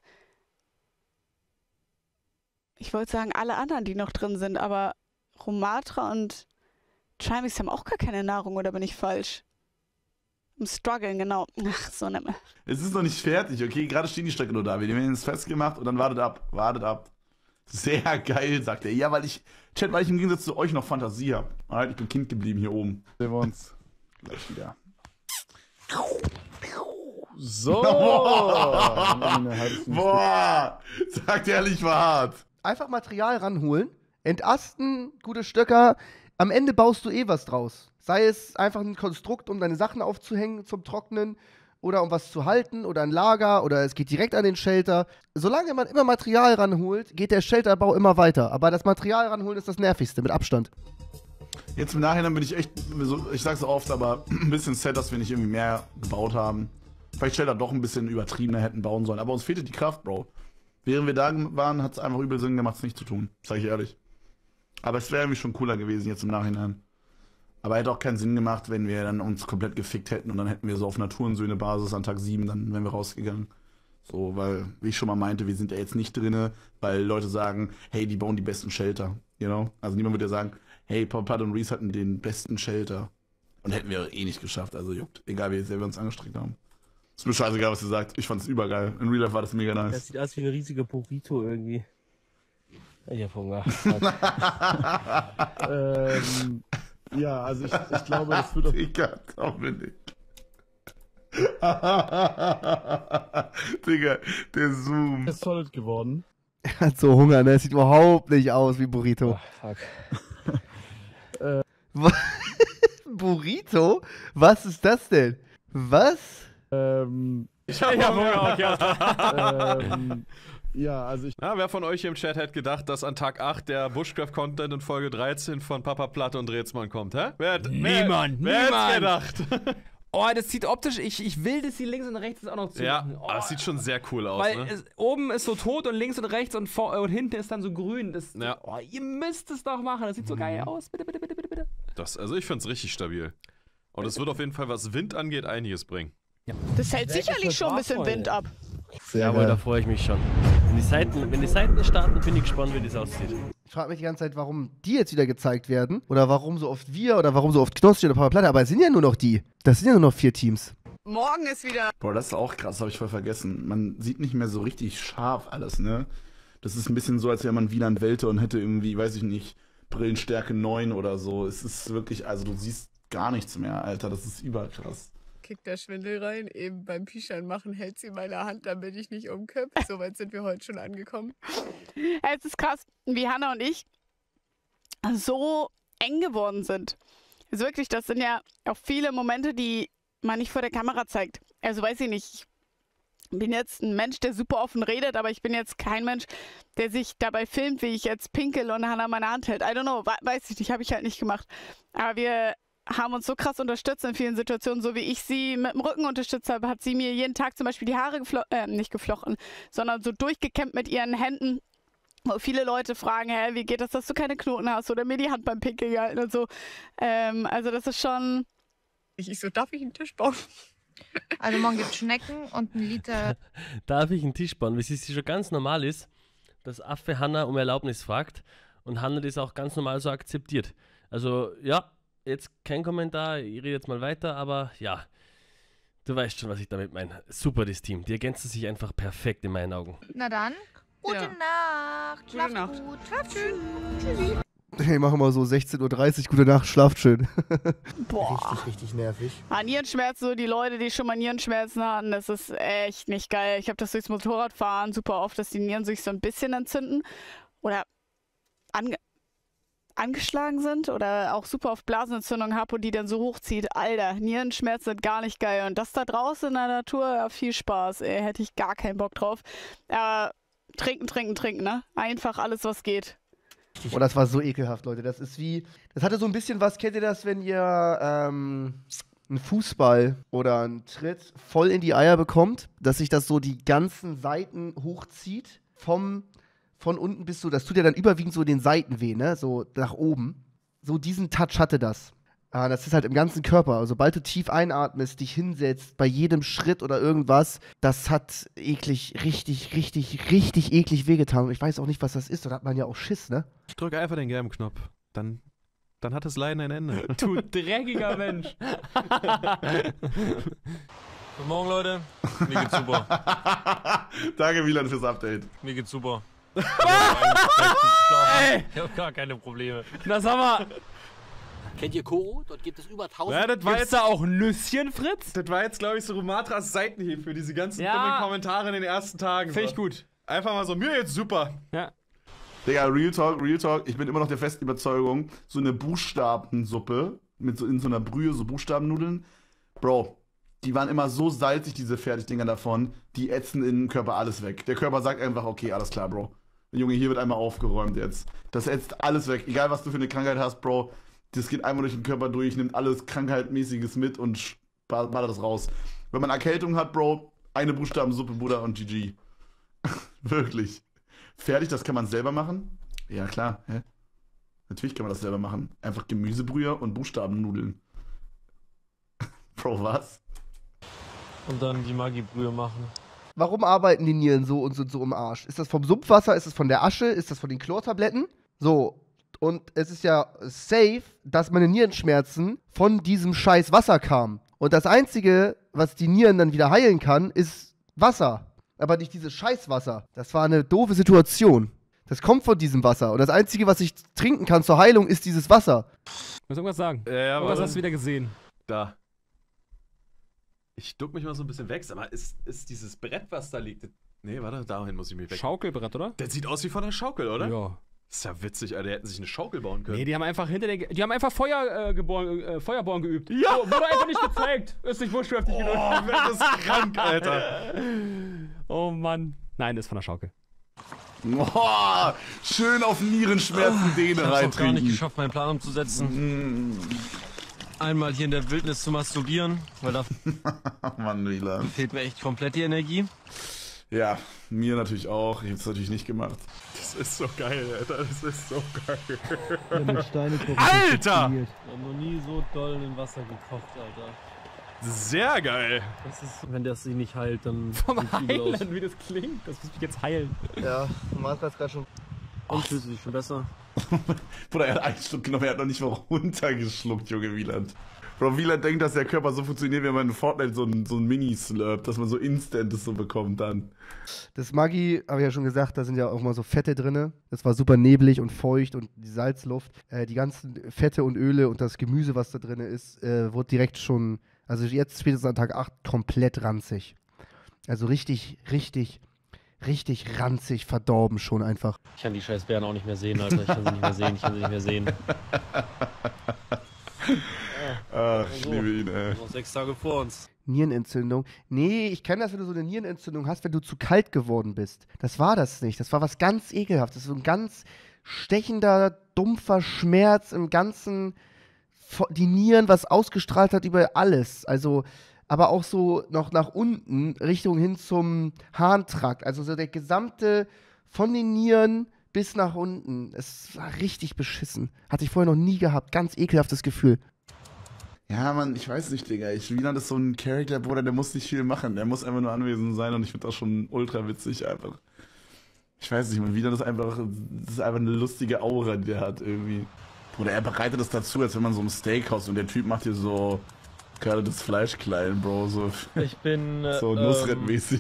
ich wollte sagen, alle anderen, die noch drin sind, aber Romatra und Trimax haben auch gar keine Nahrung, oder bin ich falsch? Im Struggeln, genau. Ach, so nimmer. Es ist noch nicht fertig, okay? Gerade stehen die Stöcke nur da. Wir haben es festgemacht und dann wartet ab. Wartet ab. Sehr geil, sagt er. Ja, weil ich, Chat, weil ich im Gegensatz zu euch noch Fantasie habe. Alright, ich bin Kind geblieben hier oben. Sehen wir uns gleich wieder. So. Boah, sagt ehrlich, war hart. Einfach Material ranholen, entasten, gute Stöcker. Am Ende baust du eh was draus. Sei es einfach ein Konstrukt, um deine Sachen aufzuhängen zum Trocknen oder um was zu halten oder ein Lager oder es geht direkt an den Shelter. Solange man immer Material ranholt, geht der Shelterbau immer weiter. Aber das Material ranholen ist das Nervigste, mit Abstand. Jetzt im Nachhinein bin ich echt, ich sag's oft, aber ein bisschen sad, dass wir nicht irgendwie mehr gebaut haben. Vielleicht Shelter doch ein bisschen übertriebener hätten bauen sollen. Aber uns fehlte die Kraft, Bro. Während wir da waren, hat es einfach übel Sinn gemacht, es nicht zu tun. Sag ich ehrlich. Aber es wäre irgendwie schon cooler gewesen jetzt im Nachhinein. Aber hätte auch keinen Sinn gemacht, wenn wir dann uns komplett gefickt hätten und dann hätten wir so auf Naturensöhne-Basis an Tag sieben, dann wären wir rausgegangen. So, weil, wie ich schon mal meinte, wir sind ja jetzt nicht drinne, weil Leute sagen, hey, die bauen die besten Shelter. You know? Also niemand würde ja sagen, hey, Papa und Reese hatten den besten Shelter. Und hätten wir eh nicht geschafft, also juckt. Egal, wie sehr wir uns angestrengt haben. Ist mir scheißegal, was ihr sagt. Ich fand's übergeil. In Real Life war das mega nice. Das sieht aus wie ein riesiger Burrito irgendwie. Ich hab Hunger. ähm, ja, also ich, ich glaube, das wird auch... Digga, Dominik. Digga, der Zoom. Ist solid geworden. Er hat so Hunger, ne? Es sieht überhaupt nicht aus wie Burrito. Oh, fuck. äh. Burrito? Was ist das denn? Was? Ähm, ich hab Hunger, okay. ähm, ja, also ich... Na, wer von euch hier im Chat hätte gedacht, dass an Tag acht der Bushcraft-Content in Folge dreizehn von Papa Platte und Rätsmann kommt, hä? Wer, Niemand, wer, wer niemand. hätte gedacht? Oh, das sieht optisch, ich, ich will das hier links und rechts auch noch zu Ja, machen. Oh, aber es sieht schon sehr cool aus, weil ne? es, oben ist so tot und links und rechts und, vor, und hinten ist dann so grün. Das, Ja. Oh, ihr müsst es doch machen, das sieht so geil aus. Bitte, bitte, bitte, bitte, bitte. Das, also ich find's richtig stabil. Und es wird auf jeden Fall, was Wind angeht, einiges bringen. Ja. Das hält sicherlich schon ein bisschen Wind ab. Sehr Jawohl, geil. da freue ich mich schon. Wenn die Seiten, wenn die Seiten starten, bin ich gespannt, wie das aussieht. Ich frage mich die ganze Zeit, warum die jetzt wieder gezeigt werden. Oder warum so oft wir oder warum so oft Knossi oder Papa Platte. Aber es sind ja nur noch die. Das sind ja nur noch vier Teams. Morgen ist wieder... Boah, das ist auch krass, habe ich voll vergessen. Man sieht nicht mehr so richtig scharf alles, ne? Das ist ein bisschen so, als wäre man Wieland Welte und hätte irgendwie, weiß ich nicht, Brillenstärke neun oder so. Es ist wirklich, also du siehst gar nichts mehr, Alter. Das ist überkrass. Kickt der Schwindel rein, eben beim Pischern machen, hält sie in meiner Hand, damit ich nicht umkipp. Soweit sind wir heute schon angekommen. Es ist krass, wie Hannah und ich so eng geworden sind. Also wirklich, das sind ja auch viele Momente, die man nicht vor der Kamera zeigt. Also weiß ich nicht, ich bin jetzt ein Mensch, der super offen redet, aber ich bin jetzt kein Mensch, der sich dabei filmt, wie ich jetzt pinkel und Hannah meine Hand hält. I don't know, weiß ich nicht, habe ich halt nicht gemacht. Aber wir haben uns so krass unterstützt in vielen Situationen, so wie ich sie mit dem Rücken unterstützt habe, hat sie mir jeden Tag zum Beispiel die Haare geflochten, äh, nicht geflochten, sondern so durchgekämmt mit ihren Händen. Wo viele Leute fragen, hä, wie geht das, dass du keine Knoten hast oder mir die Hand beim Pinkeln gehalten und so. Ähm, also das ist schon... Ich so, darf ich einen Tisch bauen? Also morgen gibt es Schnecken und ein Liter... Darf ich einen Tisch bauen? Wie es schon ganz normal ist, dass Affe Hannah um Erlaubnis fragt und Hannah das auch ganz normal so akzeptiert. Also ja, jetzt kein Kommentar, ich rede jetzt mal weiter, aber ja, du weißt schon, was ich damit meine. Super, das Team. Die ergänzen sich einfach perfekt in meinen Augen. Na dann, gute Ja. Nacht. Schlaf Gute Nacht. gut. Schlaf schön. Tschüssi. Hey, machen wir so sechzehn Uhr dreißig, gute Nacht, schlaft schön. Boah. Richtig, richtig nervig. Ah, Nierenschmerzen, so die Leute, die schon mal Nierenschmerzen hatten, das ist echt nicht geil. Ich habe das durchs Motorradfahren super oft, dass die Nieren sich so ein bisschen entzünden oder ange angeschlagen sind oder auch super oft Blasenentzündung habe und die dann so hochzieht. Alter, Nierenschmerzen sind gar nicht geil. Und das da draußen in der Natur, ja, viel Spaß. Ey, hätte ich gar keinen Bock drauf. Äh, trinken, trinken, trinken, ne? Einfach alles, was geht. Oh, das war so ekelhaft, Leute. Das ist wie. Das hatte so ein bisschen was, kennt ihr das, wenn ihr ähm, einen Fußball oder einen Tritt voll in die Eier bekommt, dass sich das so die ganzen Seiten hochzieht, vom, von unten bis so, das tut ja dann überwiegend so den Seiten weh, ne? So nach oben. So diesen Touch hatte das. Ah, das ist halt im ganzen Körper. Also, sobald du tief einatmest, dich hinsetzt, bei jedem Schritt oder irgendwas, das hat eklig, richtig, richtig, richtig eklig wehgetan. Und ich weiß auch nicht, was das ist. Da hat man ja auch Schiss, ne? Ich drücke einfach den gelben Knopf. Dann, dann hat das Leiden ein Ende. Du dreckiger Mensch. Guten Morgen, Leute. Mir geht's super. Danke, Wieland, fürs Update. Mir geht's super. Ey. Ich hab gar keine Probleme. Na, sag mal. Kennt ihr Koro? Dort gibt es über tausend. Ja, das war Gibt's jetzt da auch Nüsschen, Fritz? Das war jetzt, glaube ich, so Rumatras Seitenhieb für diese ganzen Ja. dummen Kommentare in den ersten Tagen. Finde so. ich gut. Einfach mal so, mir jetzt super. Ja. Digga, Real Talk, Real Talk. Ich bin immer noch der festen Überzeugung, so eine Buchstabensuppe mit so in so einer Brühe, so Buchstabennudeln. Bro, die waren immer so salzig, diese Fertigdinger davon, die ätzen in den Körper alles weg. Der Körper sagt einfach, okay, alles klar, Bro. Junge, hier wird einmal aufgeräumt jetzt. Das ätzt alles weg. Egal, was du für eine Krankheit hast, Bro. Das geht einmal durch den Körper durch, nimmt alles Krankheitmäßiges mit und ballert das raus. Wenn man Erkältung hat, Bro, eine Buchstabensuppe, Bruder, und G G. Wirklich. Fertig, das kann man selber machen? Ja, klar. Hä? Natürlich kann man das selber machen. Einfach Gemüsebrühe und Buchstabennudeln. Bro, was? Und dann die Maggi-Brühe machen. Warum arbeiten die Nieren so und sind so im Arsch? Ist das vom Sumpfwasser? Ist das von der Asche? Ist das von den Chlortabletten? So. Und es ist ja safe, dass meine Nierenschmerzen von diesem scheiß Wasser kamen. Und das Einzige, was die Nieren dann wieder heilen kann, ist Wasser. Aber nicht dieses Scheißwasser. Das war eine doofe Situation. Das kommt von diesem Wasser. Und das Einzige, was ich trinken kann zur Heilung, ist dieses Wasser. Muss irgendwas sagen? Ja, ja, Irgendwas aber- hast du wieder gesehen. Da. Ich duck mich mal so ein bisschen weg. Sag mal, ist, ist dieses Brett, was da liegt. Nee, warte, dahin muss ich mich weg. Schaukelbrett, oder? Das sieht aus wie von einer Schaukel, oder? Ja. Ist ja witzig, Alter. Die hätten sich eine Schaukel bauen können. Nee, die haben einfach hinter der. Die haben einfach Feuer, äh, geboren, äh, Feuerborn geübt. Ja! Wurde einfach nicht gezeigt. Ist nicht wurschtschriftig genug. Oh, das ist krank, Alter. Oh Mann. Nein, das ist von der Schaukel. Oh, schön auf Nierenschmerzen Däne Ich hab's auch gar nicht reintrinken. geschafft, meinen Plan umzusetzen. Einmal hier in der Wildnis zu masturbieren, weil da Mann, Wieland. fehlt mir echt komplett die Energie. Ja, mir natürlich auch. Ich hab's natürlich nicht gemacht. Das ist so geil, Alter. Das ist so geil. Ja, mit Steine kochen, Alter! das funktioniert. Ich hab noch nie so doll in Wasser gekocht, Alter. Sehr geil. Das ist, wenn das sich nicht heilt, dann Vom sieht's übel aus. Heilen, wie das klingt. Das muss mich jetzt heilen. Ja, Martha hat's gerade schon. Und fühlst du dich schon besser? Bruder, er hat einen Schluck genommen, er hat noch nicht mal runtergeschluckt, Junge Wieland. Bro, Wieland denkt, dass der Körper so funktioniert, wenn man in Fortnite so ein, so ein Mini-Slurp, dass man so instant das so bekommt dann. Das Maggi, habe ich ja schon gesagt, da sind ja auch mal so Fette drin. Das war super neblig und feucht und die Salzluft. Äh, die ganzen Fette und Öle und das Gemüse, was da drin ist, äh, wurde direkt schon, also jetzt spätestens an Tag acht, komplett ranzig. Also richtig, richtig, richtig ranzig verdorben schon einfach. Ich kann die scheiß Bären auch nicht mehr sehen, Alter. Ich kann sie nicht mehr sehen, ich kann sie nicht mehr sehen. Ach, ich liebe ihn, ey. Noch sechs Tage vor uns. Nierenentzündung. Nee, ich kenne das, wenn du so eine Nierenentzündung hast, wenn du zu kalt geworden bist. Das war das nicht. Das war was ganz Ekelhaftes. So ein ganz stechender, dumpfer Schmerz im ganzen, Vo- die Nieren, was ausgestrahlt hat über alles. Also, aber auch so noch nach unten, Richtung hin zum Harntrakt. Also so der gesamte, von den Nieren bis nach unten. Es war richtig beschissen. Hatte ich vorher noch nie gehabt. Ganz ekelhaftes Gefühl. Ja, Mann, ich weiß nicht, Digga. Ich, Wieland ist so ein Charakter, Bruder, der muss nicht viel machen. Der muss einfach nur anwesend sein und ich finde das schon ultra witzig einfach. Ich weiß nicht, man, Wieland ist einfach, das ist einfach eine lustige Aura, die der hat irgendwie. Bruder, er bereitet das dazu, als wenn man so im Steakhouse und der Typ macht hier so gerade das Fleisch klein, Bro, so, Ich bin. Äh, so ähm, Nussred-mäßig.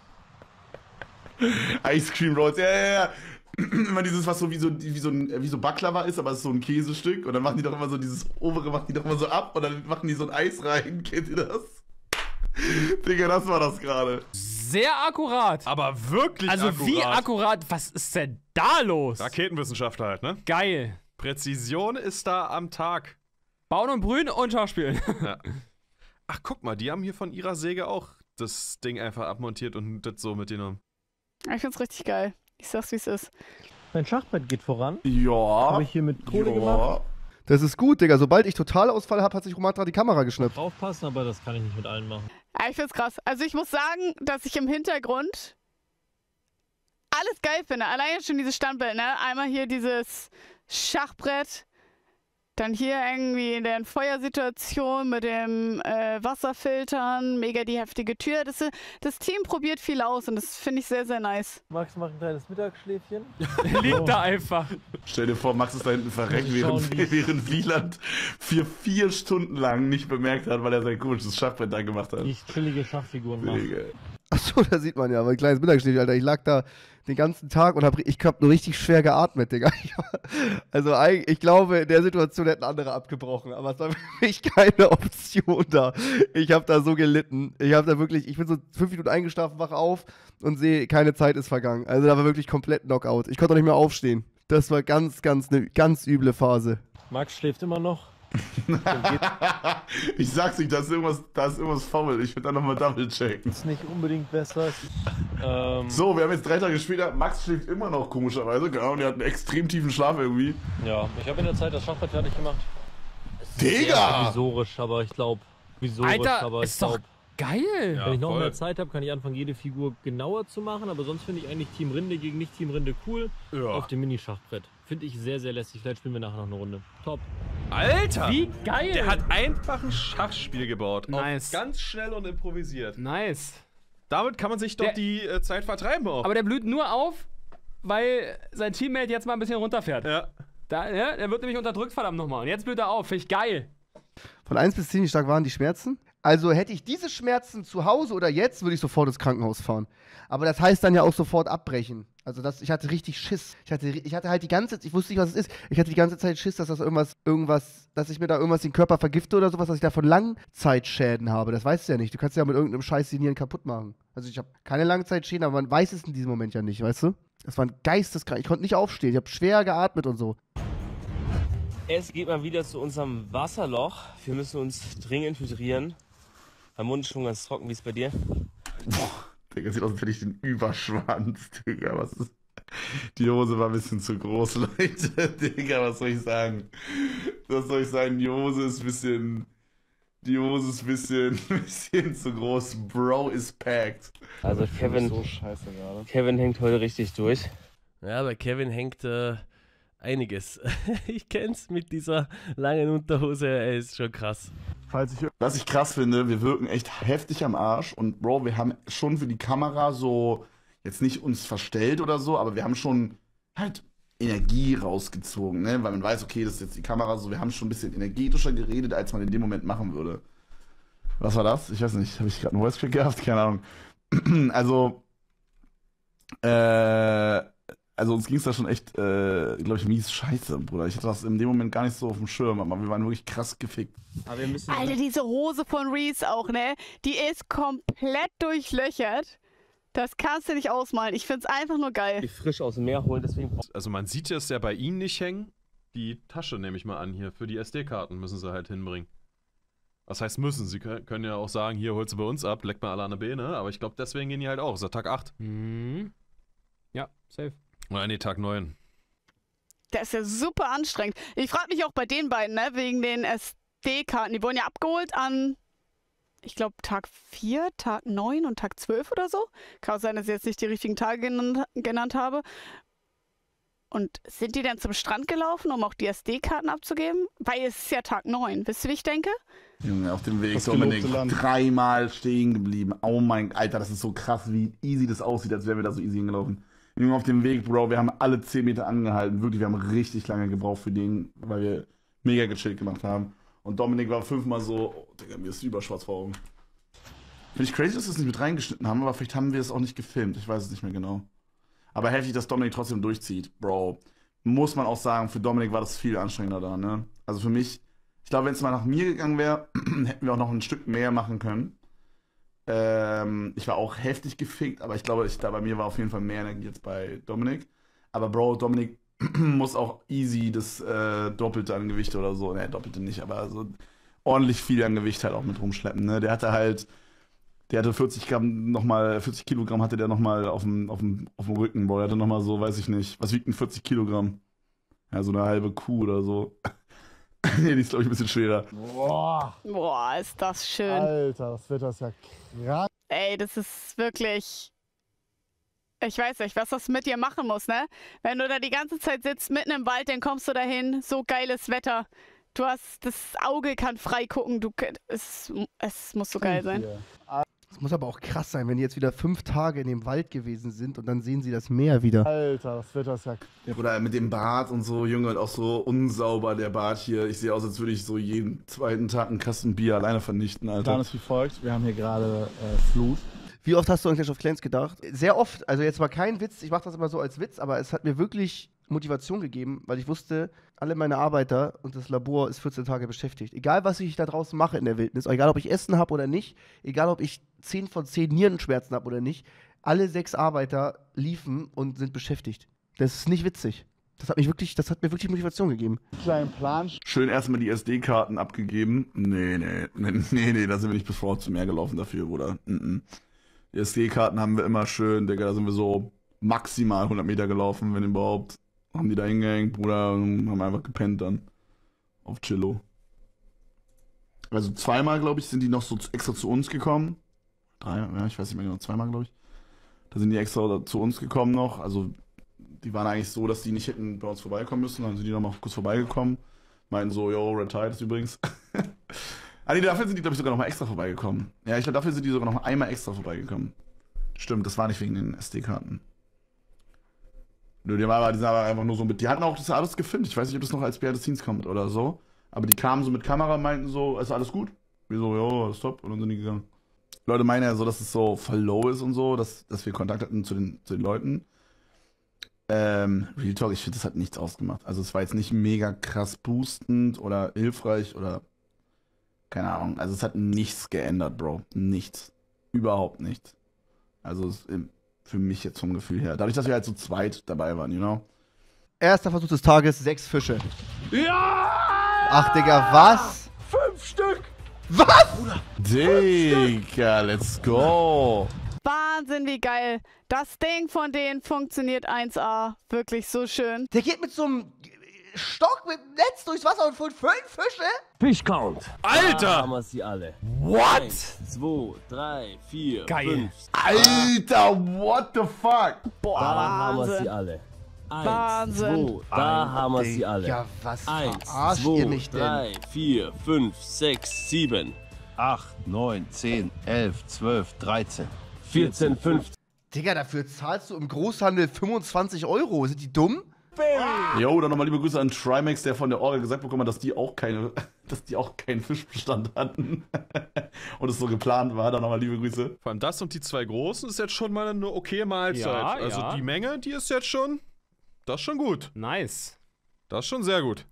Ice Cream Rolls, ja, ja, ja. Immer dieses, was so wie so, wie so ein wie so Baklava ist, aber es ist so ein Käsestück und dann machen die doch immer so dieses obere, machen die doch immer so ab und dann machen die so ein Eis rein. Kennt ihr das? Digga, das war das gerade. Sehr akkurat. Aber wirklich Also akkurat. wie akkurat? Was ist denn da los? Raketenwissenschaftler halt, ne? Geil. Präzision ist da am Tag. Bauen und Brühen und Schauspielen. Ja. Ach, guck mal, die haben hier von ihrer Säge auch das Ding einfach abmontiert und das so mit denen. Ich find's richtig geil. Ich sag's, wie es ist. Mein Schachbrett geht voran. Ja. Habe ich hier mit Kohle gemacht. Das ist gut, Digga. Sobald ich Totalausfall habe, hat sich Romatra die Kamera geschnappt. Aufpassen, aber das kann ich nicht mit allen machen. Ja, ich find's krass. Also ich muss sagen, dass ich im Hintergrund alles geil finde. Alleine schon dieses Standbild, ne? Einmal hier dieses Schachbrett. Dann hier irgendwie in der Feuersituation mit dem äh, Wasserfiltern, mega die heftige Tür. Das, das Team probiert viel aus und das finde ich sehr, sehr nice. Max macht ein kleines Mittagsschläfchen. Liegt da einfach. Stell dir vor, Max ist da hinten verreckt, während, während Wieland für vier Stunden lang nicht bemerkt hat, weil er sein komisches Schachbrett da gemacht hat. Ich chillige Schachfiguren mache. Achso, da sieht man ja, aber ein kleines Mittagsschläfchen, Alter. Ich lag da den ganzen Tag und hab, ich hab nur richtig schwer geatmet, Digga. Also ich glaube, in der Situation hätten andere abgebrochen, aber es war für mich keine Option da. Ich habe da so gelitten. Ich habe da wirklich, ich bin so fünf Minuten eingeschlafen, wach auf und sehe, keine Zeit ist vergangen. Also da war wirklich komplett Knockout. Ich konnte auch nicht mehr aufstehen. Das war ganz, ganz, eine ganz üble Phase. Max schläft immer noch. Ich sag's nicht, da ist irgendwas, da ist irgendwas faul. Ich will da nochmal double checken. Ist nicht unbedingt besser. Ähm, so, wir haben jetzt drei Tage später. Max schläft immer noch komischerweise. Genau, und er hat einen extrem tiefen Schlaf irgendwie. Ja, ich habe in der Zeit das Schachbrett fertig gemacht. Digga! Visorisch, aber ich glaube. Visorisch, Alter, aber ich ist doch glaube. geil! Ja, wenn ich noch voll. mehr Zeit habe, kann ich anfangen, jede Figur genauer zu machen. Aber sonst finde ich eigentlich Team Rinde gegen nicht Team Rinde cool. Ja. Auf dem Mini-Schachbrett. Finde ich sehr, sehr lästig. Vielleicht spielen wir nachher noch eine Runde. Top. Alter! Wie geil! Der hat einfach ein Schachspiel gebaut. Nice. Auf ganz schnell und improvisiert. Nice. Damit kann man sich doch der, die äh, Zeit vertreiben auch. Aber der blüht nur auf, weil sein Teammate jetzt mal ein bisschen runterfährt. Ja. Da, ja der wird nämlich unterdrückt, verdammt nochmal. Und jetzt blüht er auf. Finde ich geil. Von eins bis zehn, wie stark waren die Schmerzen? Also hätte ich diese Schmerzen zu Hause oder jetzt, würde ich sofort ins Krankenhaus fahren. Aber das heißt dann ja auch sofort abbrechen. Also das, ich hatte richtig Schiss. Ich hatte, ich hatte halt die ganze Zeit, ich wusste nicht, was es ist. Ich hatte die ganze Zeit Schiss, dass das irgendwas, irgendwas, dass ich mir da irgendwas den Körper vergifte oder sowas, dass ich davon Langzeitschäden habe. Das weißt du ja nicht. Du kannst ja mit irgendeinem Scheiß die Nieren kaputt machen. Also ich habe keine Langzeitschäden, aber man weiß es in diesem Moment ja nicht, weißt du? Das war ein geisteskrank. Ich konnte nicht aufstehen. Ich habe schwer geatmet und so. Es geht mal wieder zu unserem Wasserloch. Wir müssen uns dringend hydrieren. Mein Mund ist schon ganz trocken. Wie ist es bei dir? Boah, Digga, sieht aus, als hätte ich den Überschwanz, Digga. Was ist... Die Hose war ein bisschen zu groß, Leute. Digga, was soll ich sagen? Was soll ich sagen? Die Hose ist ein bisschen... Die Hose ist ein bisschen, ein bisschen zu groß. Bro is packed. Also Kevin, so scheiße gerade. Kevin hängt heute richtig durch. Ja, bei Kevin hängt äh, einiges. Ich kenn's mit dieser langen Unterhose, er ist schon krass. Falls ich, was ich krass finde, wir wirken echt heftig am Arsch und Bro, wir haben schon für die Kamera so, jetzt nicht uns verstellt oder so, aber wir haben schon halt Energie rausgezogen, ne? Weil man weiß, okay, das ist jetzt die Kamera so, wir haben schon ein bisschen energetischer geredet, als man in dem Moment machen würde. Was war das? Ich weiß nicht, habe ich gerade einen Voice-Crack gehabt? Keine Ahnung. Also, äh, also uns ging es da schon echt, äh, glaube ich, mies scheiße, Bruder. Ich hatte das in dem Moment gar nicht so auf dem Schirm, aber wir waren wirklich krass gefickt. Aber wir müssen Alter, diese Hose von Reese auch, ne? Die ist komplett durchlöchert. Das kannst du nicht ausmalen. Ich find's einfach nur geil. Die frisch aus dem Meer holen, deswegen... Also man sieht es ja bei ihnen nicht hängen. Die Tasche nehme ich mal an hier. Für die S D-Karten müssen sie halt hinbringen. Was heißt müssen? Sie können ja auch sagen, hier holst du bei uns ab, leck mal alle an der Beine. Aber ich glaube, deswegen gehen die halt auch. Das ist ja Tag acht. Mhm. Ja, safe. Oder nee, Tag neun. Das ist ja super anstrengend. Ich frage mich auch bei den beiden, ne, wegen den S D-Karten. Die wurden ja abgeholt an, ich glaube, Tag vier, Tag neun und Tag zwölf oder so. Kann auch sein, dass ich jetzt nicht die richtigen Tage genannt, genannt habe. Und sind die dann zum Strand gelaufen, um auch die S D-Karten abzugeben? Weil es ist ja Tag neun. Wisst ihr, wie ich denke? Junge, auf dem Weg Dominik dreimal stehen geblieben. Oh mein Alter, das ist so krass, wie easy das aussieht, als wären wir da so easy hingelaufen. Junge, auf dem Weg, Bro, wir haben alle zehn Meter angehalten. Wirklich, wir haben richtig lange gebraucht für den, weil wir mega gechillt gemacht haben. Und Dominik war fünfmal so, oh, Digga, mir ist überschwarz vor Augen. Finde ich crazy, dass wir es nicht mit reingeschnitten haben, aber vielleicht haben wir es auch nicht gefilmt. Ich weiß es nicht mehr genau. Aber heftig, dass Dominik trotzdem durchzieht, Bro. Muss man auch sagen, für Dominik war das viel anstrengender da, ne? Also für mich, ich glaube, wenn es mal nach mir gegangen wäre, hätten wir auch noch ein Stück mehr machen können. Ähm, ich war auch heftig gefickt, aber ich glaube, ich, da bei mir war auf jeden Fall mehr Energie als bei Dominik. Aber Bro, Dominik muss auch easy das äh, Doppelte an Gewicht oder so, ne, Doppelte nicht, aber so ordentlich viel an Gewicht halt auch mit rumschleppen, ne? Der hatte halt, der hatte vierzig Gramm nochmal, vierzig Kilogramm hatte der nochmal auf dem, auf dem, auf dem Rücken, Bro. Der hatte nochmal so, weiß ich nicht, was wiegt denn vierzig Kilogramm? Ja, so eine halbe Kuh oder so. Nee, die ist, glaube ich, ein bisschen schwerer. Boah. Boah, ist das schön. Alter, das wird das ja krass. Ey, das ist wirklich... Ich weiß nicht, was das mit dir machen muss, ne? Wenn du da die ganze Zeit sitzt, mitten im Wald, dann kommst du dahin, so geiles Wetter. Du hast, das Auge kann frei gucken, du, es, es muss so geil sein. Es muss aber auch krass sein, wenn die jetzt wieder fünf Tage in dem Wald gewesen sind und dann sehen sie das Meer wieder. Alter, das Wetter ist ja... Oder mit dem Bart und so, Junge, und auch so unsauber der Bart hier. Ich sehe aus, als würde ich so jeden zweiten Tag einen Kasten Bier alleine vernichten, Alter. Plan ist wie folgt, wir haben hier gerade äh, Flut. Wie oft hast du an Clash of Clans gedacht? Sehr oft, also jetzt war kein Witz, ich mache das immer so als Witz, aber es hat mir wirklich Motivation gegeben, weil ich wusste, alle meine Arbeiter und das Labor ist vierzehn Tage beschäftigt. Egal, was ich da draußen mache in der Wildnis, egal, ob ich Essen habe oder nicht, egal, ob ich zehn von zehn Nierenschmerzen habe oder nicht, alle sechs Arbeiter liefen und sind beschäftigt. Das ist nicht witzig. Das hat mich wirklich, das hat mir wirklich Motivation gegeben. Kleinen Plan. Schön erstmal die S D-Karten abgegeben. Nee, nee, nee, nee, nee, da sind wir nicht bis vor zum Meer gelaufen dafür, Bruder. Mm -mm. Die S D-Karten haben wir immer schön, Digga, da sind wir so maximal hundert Meter gelaufen, wenn überhaupt. Haben die da hingehängt, Bruder, und haben einfach gepennt dann. Auf Chillo. Also zweimal, glaube ich, sind die noch so extra zu uns gekommen. Drei, ja, ich weiß nicht mehr genau, zweimal, glaube ich. Da sind die extra zu uns gekommen noch. Also die waren eigentlich so, dass die nicht hätten bei uns vorbeikommen müssen. Dann sind die noch mal kurz vorbeigekommen. Meinten so, yo, Red Tide ist übrigens. Ah, nee, dafür sind die, glaube ich, sogar noch mal extra vorbeigekommen. Ja, ich glaube, dafür sind die sogar noch mal einmal extra vorbeigekommen. Stimmt, das war nicht wegen den S D-Karten. Nö, die, war, die sind aber einfach nur so mit. Die hatten auch das alles gefilmt. Ich weiß nicht, ob das noch als Behind the Scenes kommt oder so. Aber die kamen so mit Kamera und meinten so, ist alles gut? Wir so, ja, ist top. Und dann sind die gegangen. Leute meinen ja so, dass es so voll low ist und so, dass, dass wir Kontakt hatten zu den, zu den Leuten. Ähm, Real Talk, ich finde, das hat nichts ausgemacht. Also es war jetzt nicht mega krass boostend oder hilfreich oder keine Ahnung. Also es hat nichts geändert, Bro. Nichts. Überhaupt nichts. Also es, für mich jetzt vom Gefühl her. Dadurch, dass wir halt so zweit dabei waren, you know? Erster Versuch des Tages, sechs Fische. Ja! Ach, Digga, was? Fünf Stück! Was? Digga, let's go! Wahnsinn, wie geil. Das Ding von denen funktioniert eins A. Wirklich so schön. Der geht mit so einem Stock mit dem Netz durchs Wasser und füllt fünf Fische? Fischcount. Alter! Da haben wir sie alle. What? Eins, zwei, drei, vier, Geil. fünf. Alter, what the fuck? Boah, Da haben wir Wahnsinn. sie alle. Eins, Wahnsinn. zwei, da haben wir sie alle. Ja, was Eins, verarscht ihr zwei, mich denn? drei, vier, fünf, sechs, sieben, acht, neun, zehn, elf, zwölf, dreizehn. vierzehn, fünfzehn. Digga, dafür zahlst du im Großhandel fünfundzwanzig Euro. Sind die dumm? Jo, dann nochmal liebe Grüße an Trimax, der von der Orgel gesagt bekommen hat, dass die auch keine, dass die auch keinen Fischbestand hatten. Und es so geplant war. Dann nochmal liebe Grüße. Vor allem das und die zwei großen ist jetzt schon mal eine okaye Mahlzeit. Ja, also ja. die Menge, die ist jetzt schon, das ist schon gut. Nice. Das ist schon sehr gut.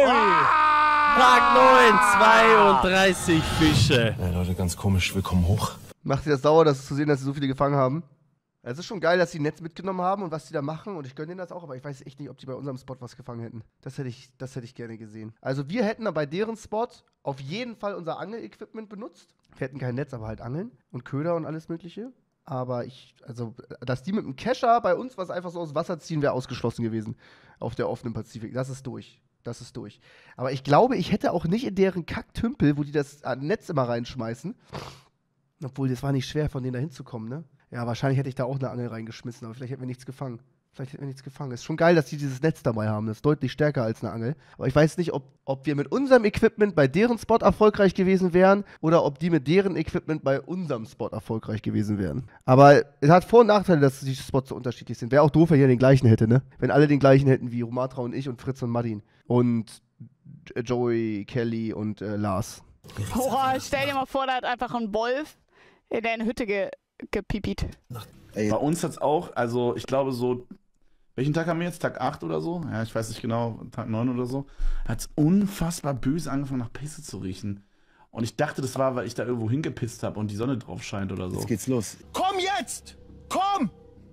Tag neun, zweiunddreißig Fische. Ja, Leute, ganz komisch. Willkommen hoch. Macht dir das sauer, das zu sehen, dass sie so viele gefangen haben? Es ist schon geil, dass sie ein Netz mitgenommen haben und was die da machen und ich gönne denen das auch, aber ich weiß echt nicht, ob die bei unserem Spot was gefangen hätten. Das hätte ich, das hätte ich gerne gesehen. Also wir hätten bei deren Spot auf jeden Fall unser Angel-Equipment benutzt. Wir hätten kein Netz, aber halt Angeln und Köder und alles mögliche. Aber ich, also, dass die mit dem Kescher bei uns was einfach so aus Wasser ziehen, wäre ausgeschlossen gewesen. Auf der offenen Pazifik. Das ist durch. Das ist durch. Aber ich glaube, ich hätte auch nicht in deren Kacktümpel, wo die das Netz immer reinschmeißen. Obwohl, das war nicht schwer, von denen da hinzukommen, ne? Ja, wahrscheinlich hätte ich da auch eine Angel reingeschmissen, aber vielleicht hätten wir nichts gefangen. Vielleicht hätten wir nichts gefangen. Ist schon geil, dass die dieses Netz dabei haben. Das ist deutlich stärker als eine Angel. Aber ich weiß nicht, ob, ob wir mit unserem Equipment bei deren Spot erfolgreich gewesen wären oder ob die mit deren Equipment bei unserem Spot erfolgreich gewesen wären. Aber es hat Vor- und Nachteile, dass die Spots so unterschiedlich sind. Wäre auch doof, wenn jeder den gleichen hätte, ne? Wenn alle den gleichen hätten wie Romatra und ich und Fritz und Martin. Und Joey, Kelly und äh, Lars. Boah, stell dir mal vor, da hat einfach ein Wolf in deine Hütte ge gepipit. Ey. Bei uns hat's auch, also ich glaube so, welchen Tag haben wir jetzt? Tag acht oder so? Ja, ich weiß nicht genau, Tag neun oder so. Hat's unfassbar böse angefangen nach Pisse zu riechen. Und ich dachte, das war, weil ich da irgendwo hingepisst habe und die Sonne drauf scheint oder so. Jetzt geht's los. Komm jetzt! Komm!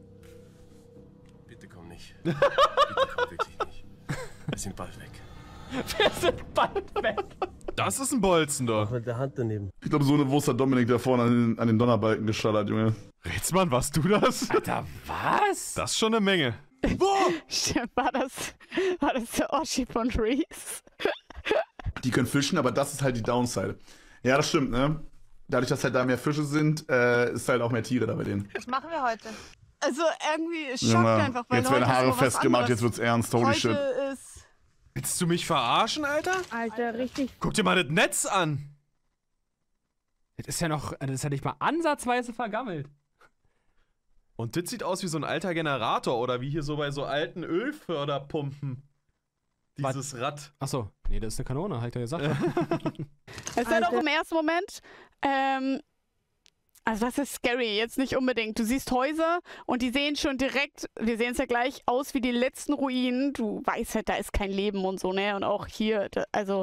Bitte komm nicht. Bitte komm wirklich nicht. Wir sind bald weg. Wir sind bald weg. Das ist ein Bolzen da. Mit der Hand daneben. Ich glaube, so eine Wurst hat Dominik da vorne an den, an den Donnerbalken geschallert, Junge. Rätsmann, warst du das? Alter, was? Das ist schon eine Menge. Stimmt, war das, war das der Oschi von Reese? Die können fischen, aber das ist halt die Downside. Ja, das stimmt, ne? Dadurch, dass halt da mehr Fische sind, äh, ist halt auch mehr Tiere da bei denen. Was machen wir heute? Also irgendwie es Ja, schockt mal. einfach, weil Jetzt werden heute ist Haare so was festgemacht, anderes. jetzt wird's ernst, holy Heute shit. ist Willst du mich verarschen, Alter? Alter, richtig. Guck dir mal das Netz an. Das ist ja noch, das ist ja nicht mal ansatzweise vergammelt. Und das sieht aus wie so ein alter Generator oder wie hier so bei so alten Ölförderpumpen. Dieses Was? Rad. Achso, nee, das ist eine Kanone, hab ich doch gesagt. Es ist ja doch im ersten Moment, ähm, also das ist scary, jetzt nicht unbedingt. Du siehst Häuser und die sehen schon direkt, wir sehen es ja gleich, aus wie die letzten Ruinen. Du weißt halt, da ist kein Leben und so, ne? Und auch hier, da, also,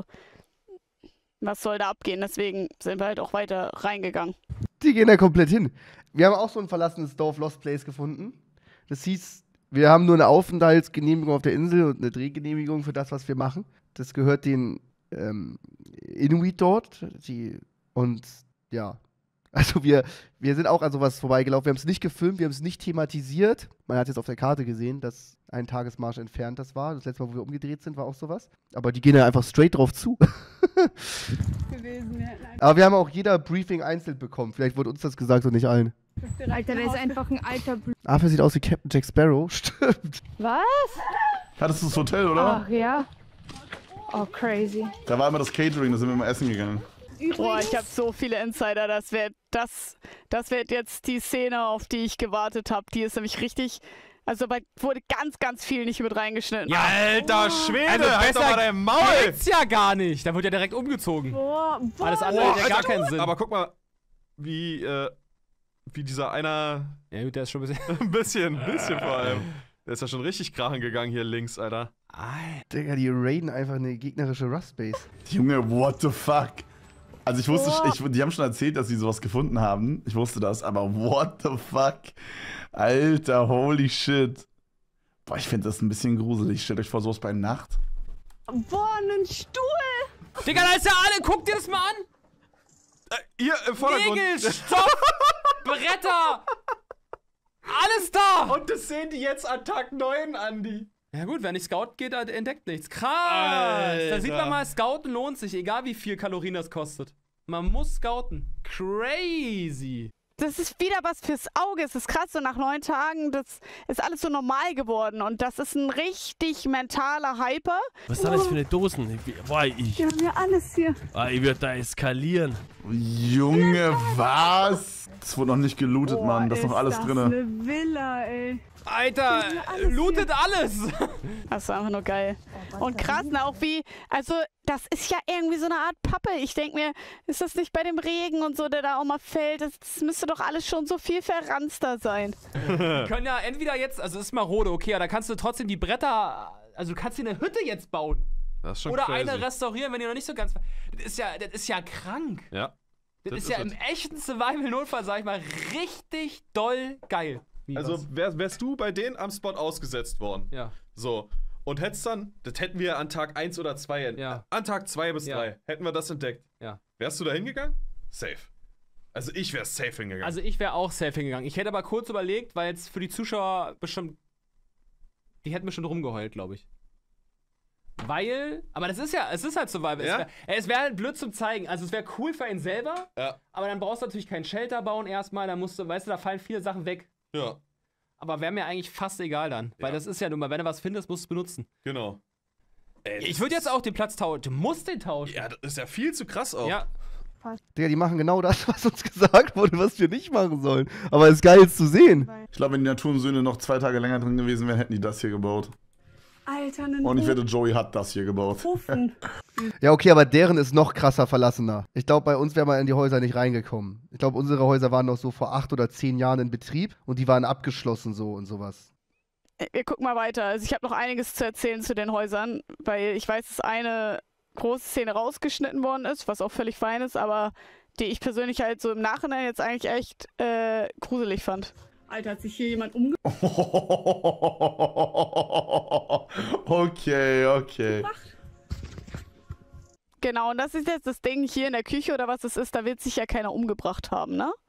was soll da abgehen? Deswegen sind wir halt auch weiter reingegangen. Die gehen da komplett hin. Wir haben auch so ein verlassenes Dorf, Lost Place, gefunden. Das hieß, wir haben nur eine Aufenthaltsgenehmigung auf der Insel und eine Drehgenehmigung für das, was wir machen. Das gehört den ähm, Inuit dort. Die, und ja, also wir, wir sind auch an sowas vorbeigelaufen. Wir haben es nicht gefilmt, wir haben es nicht thematisiert. Man hat jetzt auf der Karte gesehen, dass ein Tagesmarsch entfernt das war. Das letzte Mal, wo wir umgedreht sind, war auch sowas. Aber die gehen ja einfach straight drauf zu. gewesen. Wir Aber wir haben auch jeder Briefing einzeln bekommen. Vielleicht wurde uns das gesagt und nicht allen. Alter, der ist einfach ein alter Bl Arthur sieht aus wie Captain Jack Sparrow. Stimmt. Was? Hattest du das Hotel, oder? Ach ja. Oh, crazy. Da war immer das Catering, da sind wir immer essen gegangen. Boah, ich habe so viele Insider, das wird das, das wird jetzt die Szene, auf die ich gewartet habe. Die ist nämlich richtig, also da wurde ganz, ganz viel nicht mit reingeschnitten. Ja, Alter Schwede, also halt doch mal dein Maul! Geht's ja gar nicht, da wird ja direkt umgezogen. Boah, boah. Alles andere Boah, hat ja gar Alter, keinen Sinn. Aber guck mal, wie, äh, wie dieser einer... Ja gut, der ist schon ein bisschen... ein bisschen, ein bisschen vor allem. Der ist ja schon richtig krachen gegangen hier links, Alter. Digga, die raiden einfach eine gegnerische Rust-Base. Junge, what the fuck? Also ich wusste, oh. ich, die haben schon erzählt, dass sie sowas gefunden haben. Ich wusste das, aber what the fuck? Alter, holy shit. Boah, ich finde das ein bisschen gruselig. Stellt euch vor, sowas bei Nacht. Boah, ein Stuhl! Digga, da ist ja alle, guck dir das mal an! Äh, hier im Vordergrund. Nägel, Stoff, Bretter! Alles da! Und das sehen die jetzt an Tag neun, Andi. Ja gut, wer nicht scout geht, der entdeckt nichts. Krass! Alter. Da sieht man mal, scouten lohnt sich, egal wie viel Kalorien das kostet. Man muss scouten. Crazy! Das ist wieder was fürs Auge. Es ist krass, so nach neun Tagen, das ist alles so normal geworden. Und das ist ein richtig mentaler Hyper. Was ist das für eine Dosen? Boah, ich. Wir haben ja alles hier. Ah, ich würde da eskalieren. Junge, was? Das wurde noch nicht gelootet, Boah, Mann. Da ist noch alles das drin. Eine Villa, ey. Alter, alles lootet hier. Alles! Das ist einfach nur geil. Oh, und krass, ne, auch wie, also das ist ja irgendwie so eine Art Pappe. Ich denke mir, ist das nicht bei dem Regen und so, der da auch mal fällt? Das, das müsste doch alles schon so viel verranzter sein. Wir können ja entweder jetzt, also es ist marode, okay, aber da kannst du trotzdem die Bretter, also du kannst dir eine Hütte jetzt bauen. Das ist schon Oder crazy. eine restaurieren, wenn die noch nicht so ganz... Das ist ja, das ist ja krank. Ja. Das, das ist, ist ja das. im echten Survival-Notfall, sag ich mal, richtig doll geil. Wie also wär, wärst du bei denen am Spot ausgesetzt worden. Ja. So. Und hättest dann, das hätten wir an Tag eins oder zwei, ja. an Tag zwei bis ja. drei, hätten wir das entdeckt. Ja. Wärst du da hingegangen? Safe. Also ich wär safe hingegangen. Also ich wäre auch safe hingegangen. Ich hätte aber kurz überlegt, weil jetzt für die Zuschauer bestimmt, die hätten bestimmt rumgeheult, glaube ich. Weil, aber das ist ja, es ist halt Survival. Ja? Es wäre wär halt blöd zum Zeigen. Also es wäre cool für einen selber, ja. aber dann brauchst du natürlich kein Shelter bauen erstmal, dann musst du, weißt du, da fallen viele Sachen weg. Ja. Aber wäre mir eigentlich fast egal dann. Weil ja. das ist ja nun mal, wenn du was findest, musst du es benutzen. Genau. Ey, ich würde jetzt auch den Platz tauschen. Du musst den tauschen. Ja, das ist ja viel zu krass auch. Ja. Digga, die machen genau das, was uns gesagt wurde, was wir nicht machen sollen. Aber es ist geil zu sehen. Ich glaube, wenn die Naturensöhne noch zwei Tage länger drin gewesen wären, hätten die das hier gebaut. Alter, einen Und ich wette, Joey hat das hier gebaut. Ja, okay, aber deren ist noch krasser verlassener. Ich glaube, bei uns wäre man in die Häuser nicht reingekommen. Ich glaube, unsere Häuser waren noch so vor acht oder zehn Jahren in Betrieb und die waren abgeschlossen so und sowas. Wir gucken mal weiter. Also ich habe noch einiges zu erzählen zu den Häusern, weil ich weiß, dass eine große Szene rausgeschnitten worden ist, was auch völlig fein ist, aber die ich persönlich halt so im Nachhinein jetzt eigentlich echt äh, gruselig fand. Alter, hat sich hier jemand umgebracht? Okay, okay. Genau, und das ist jetzt das Ding hier in der Küche oder was es ist, da wird sich ja keiner umgebracht haben, ne?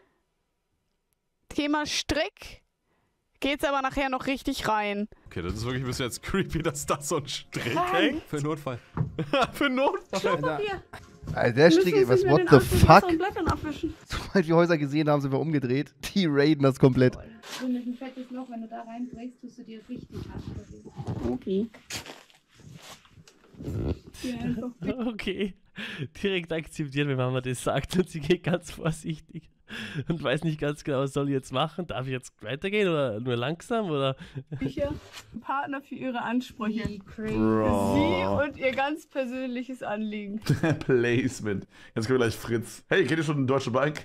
Thema Strick geht's aber nachher noch richtig rein. Okay, das ist wirklich ein bisschen jetzt creepy, dass da so ein Strick Nein. hängt. Für Notfall. Für Notfall. Alter, der Strick, was, what the fuck? Abwischen. Sobald wir Häuser gesehen haben, sind wir umgedreht. Die raiden das komplett. So mit ein fettes Loch, wenn du da reinbrichst, tust du dir richtig hart. Okay. Okay. Direkt akzeptieren, wenn Mama das sagt und sie geht ganz vorsichtig und weiß nicht ganz genau, was soll ich jetzt machen. Darf ich jetzt weitergehen oder nur langsam? Oder? Bücher, Partner für ihre Ansprüche. Bro. Sie und ihr ganz persönliches Anliegen. Placement. Jetzt kommt gleich Fritz. Hey, kennt ihr schon eine Deutsche Bank?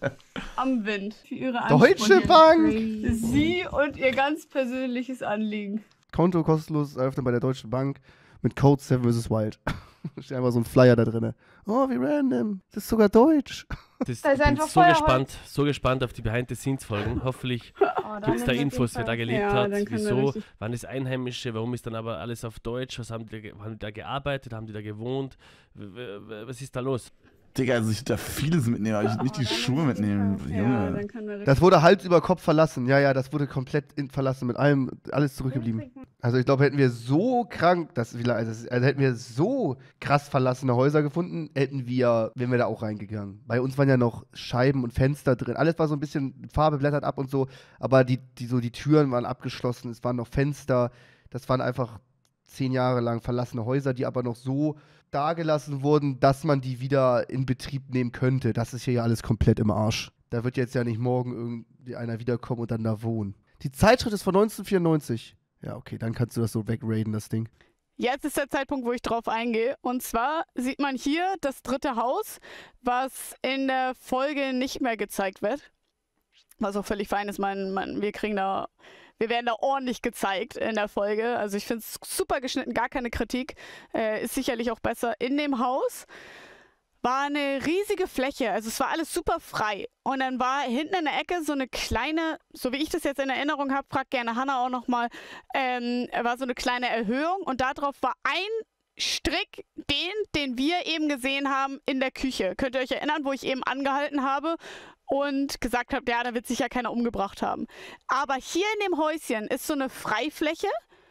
Am Wind. Für ihre Ansprüche. Deutsche Bank! Sie und ihr ganz persönliches Anliegen. Konto kostenlos eröffnen bei der Deutschen Bank mit Code Seven versus. Wild. Steht einfach so ein Flyer da drin. Oh, wie random. Das ist sogar deutsch. Das, Da ich ist bin einfach so Feuerholz. gespannt, so gespannt auf die Behind-the-Scenes-Folgen. Hoffentlich da gibt es da haben wir Infos, auf wer jeden da Fall- gelebt ja, hat, dann können wir wieso, richtig- wann ist Einheimische, warum ist dann aber alles auf Deutsch, was haben die, da- haben die da gearbeitet, haben die da gewohnt, W- w- was ist da los? Digga, also ich darf vieles mitnehmen, aber ich nicht die Schuhe mitnehmen. Junge. Das wurde Hals über Kopf verlassen. Ja, ja, das wurde komplett in verlassen, mit allem, alles zurückgeblieben. Also ich glaube, hätten wir so krank, das, also also hätten wir so krass verlassene Häuser gefunden, hätten wir, wären wir da auch reingegangen. Bei uns waren ja noch Scheiben und Fenster drin. Alles war so ein bisschen Farbe blättert ab und so, aber die, die, so die Türen waren abgeschlossen, es waren noch Fenster. Das waren einfach zehn Jahre lang verlassene Häuser, die aber noch so dagelassen wurden, dass man die wieder in Betrieb nehmen könnte. Das ist hier ja alles komplett im Arsch. Da wird jetzt ja nicht morgen irgendwie einer wiederkommen und dann da wohnen. Die Zeitschrift ist von neunzehnhundertvierundneunzig. Ja, okay, dann kannst du das so wegraden, das Ding. Jetzt ist der Zeitpunkt, wo ich drauf eingehe. Und zwar sieht man hier das dritte Haus, was in der Folge nicht mehr gezeigt wird. Was auch völlig fein ist. Man, man, wir kriegen da, wir werden da ordentlich gezeigt in der Folge. Also ich finde es super geschnitten, gar keine Kritik. Äh, ist sicherlich auch besser. In dem Haus war eine riesige Fläche, also es war alles super frei. Und dann war hinten in der Ecke so eine kleine, so wie ich das jetzt in Erinnerung habe, fragt gerne Hannah auch nochmal, ähm, war so eine kleine Erhöhung und darauf war ein Strick, den, den wir eben gesehen haben in der Küche. Könnt ihr euch erinnern, wo ich eben angehalten habe und gesagt habe, ja, da wird sich ja keiner umgebracht haben. Aber hier in dem Häuschen ist so eine Freifläche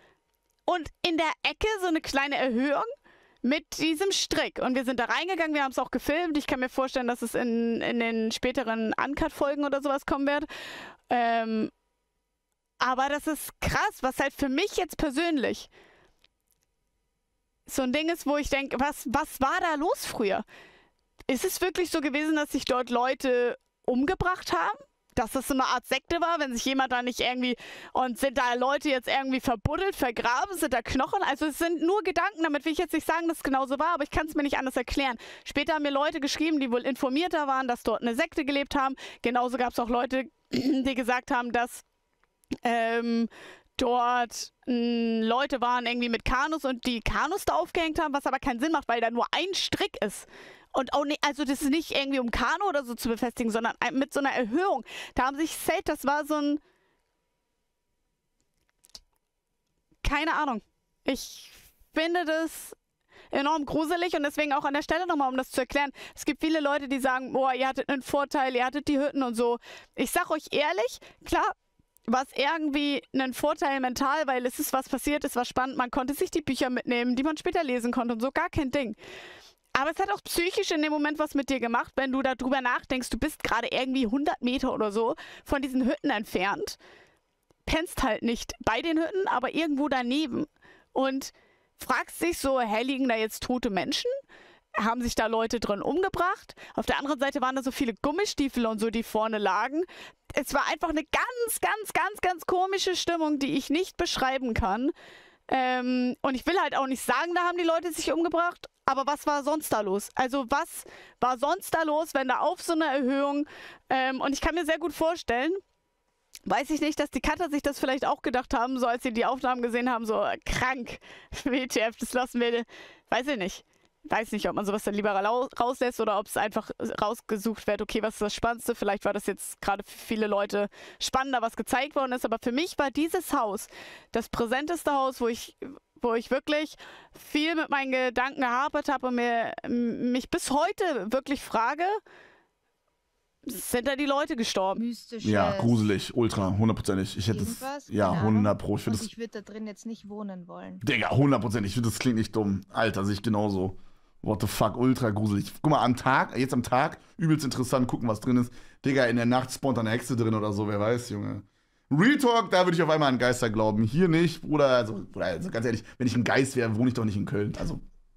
und in der Ecke so eine kleine Erhöhung mit diesem Strick. Und wir sind da reingegangen, wir haben es auch gefilmt. Ich kann mir vorstellen, dass es in, in den späteren Uncut-Folgen oder sowas kommen wird. Ähm, aber das ist krass, was halt für mich jetzt persönlich so ein Ding ist, wo ich denke, was, was war da los früher? Ist es wirklich so gewesen, dass sich dort Leute umgebracht haben? Dass das so eine Art Sekte war, wenn sich jemand da nicht irgendwie, und sind da Leute jetzt irgendwie verbuddelt, vergraben, sind da Knochen? Also es sind nur Gedanken, damit will ich jetzt nicht sagen, dass es genauso war, aber ich kann es mir nicht anders erklären. Später haben mir Leute geschrieben, die wohl informierter waren, dass dort eine Sekte gelebt haben. Genauso gab es auch Leute, die gesagt haben, dass ähm, dort mh, Leute waren irgendwie mit Kanus und die Kanus da aufgehängt haben, was aber keinen Sinn macht, weil da nur ein Strick ist. Und auch nicht, also das ist nicht irgendwie um Kanu oder so zu befestigen, sondern mit so einer Erhöhung. Da haben sich safe, das war so ein, keine Ahnung. Ich finde das enorm gruselig und deswegen auch an der Stelle nochmal, um das zu erklären. Es gibt viele Leute, die sagen, boah, ihr hattet einen Vorteil, ihr hattet die Hütten und so. Ich sag euch ehrlich, klar, war es irgendwie ein Vorteil mental, weil es ist was passiert, es war spannend, man konnte sich die Bücher mitnehmen, die man später lesen konnte und so, gar kein Ding. Aber es hat auch psychisch in dem Moment was mit dir gemacht, wenn du darüber nachdenkst, du bist gerade irgendwie hundert Meter oder so von diesen Hütten entfernt, pennst halt nicht bei den Hütten, aber irgendwo daneben und fragst dich so, hä, liegen da jetzt tote Menschen? Haben sich da Leute drin umgebracht? Auf der anderen Seite waren da so viele Gummistiefel und so, die vorne lagen. Es war einfach eine ganz, ganz, ganz, ganz komische Stimmung, die ich nicht beschreiben kann. Ähm, und ich will halt auch nicht sagen, da haben die Leute sich umgebracht, aber was war sonst da los? Also was war sonst da los, wenn da auf so einer Erhöhung, ähm, und ich kann mir sehr gut vorstellen, weiß ich nicht, dass die Cutter sich das vielleicht auch gedacht haben, so als sie die Aufnahmen gesehen haben, so äh, krank, W T F, das lassen wir, weiß ich nicht. Weiß nicht, ob man sowas dann lieber rauslässt oder ob es einfach rausgesucht wird, okay, was ist das Spannendste? Vielleicht war das jetzt gerade für viele Leute spannender, was gezeigt worden ist, aber für mich war dieses Haus das präsenteste Haus, wo ich, wo ich wirklich viel mit meinen Gedanken gehapert habe und mir, mich bis heute wirklich frage, sind da die Leute gestorben? Mystisches. Ja, gruselig, ultra, hundertprozentig. Ich hätte es, Irgendwas? ja, Keine Ahnung. hundert Pro. Ich finde Und das, ich würde da drin jetzt nicht wohnen wollen. Digga, hundertprozentig. Ich finde, das klingt nicht dumm. Alter, sehe ich genauso. What the fuck, ultra gruselig. Guck mal, am Tag, jetzt am Tag, übelst interessant, gucken, was drin ist. Digga, in der Nacht spawnt eine Hexe drin oder so, wer weiß, Junge. Real Talk, da würde ich auf einmal an Geister glauben. Hier nicht, Bruder, also, Bruder, also ganz ehrlich, wenn ich ein Geist wäre, wohne ich doch nicht in Köln. Also,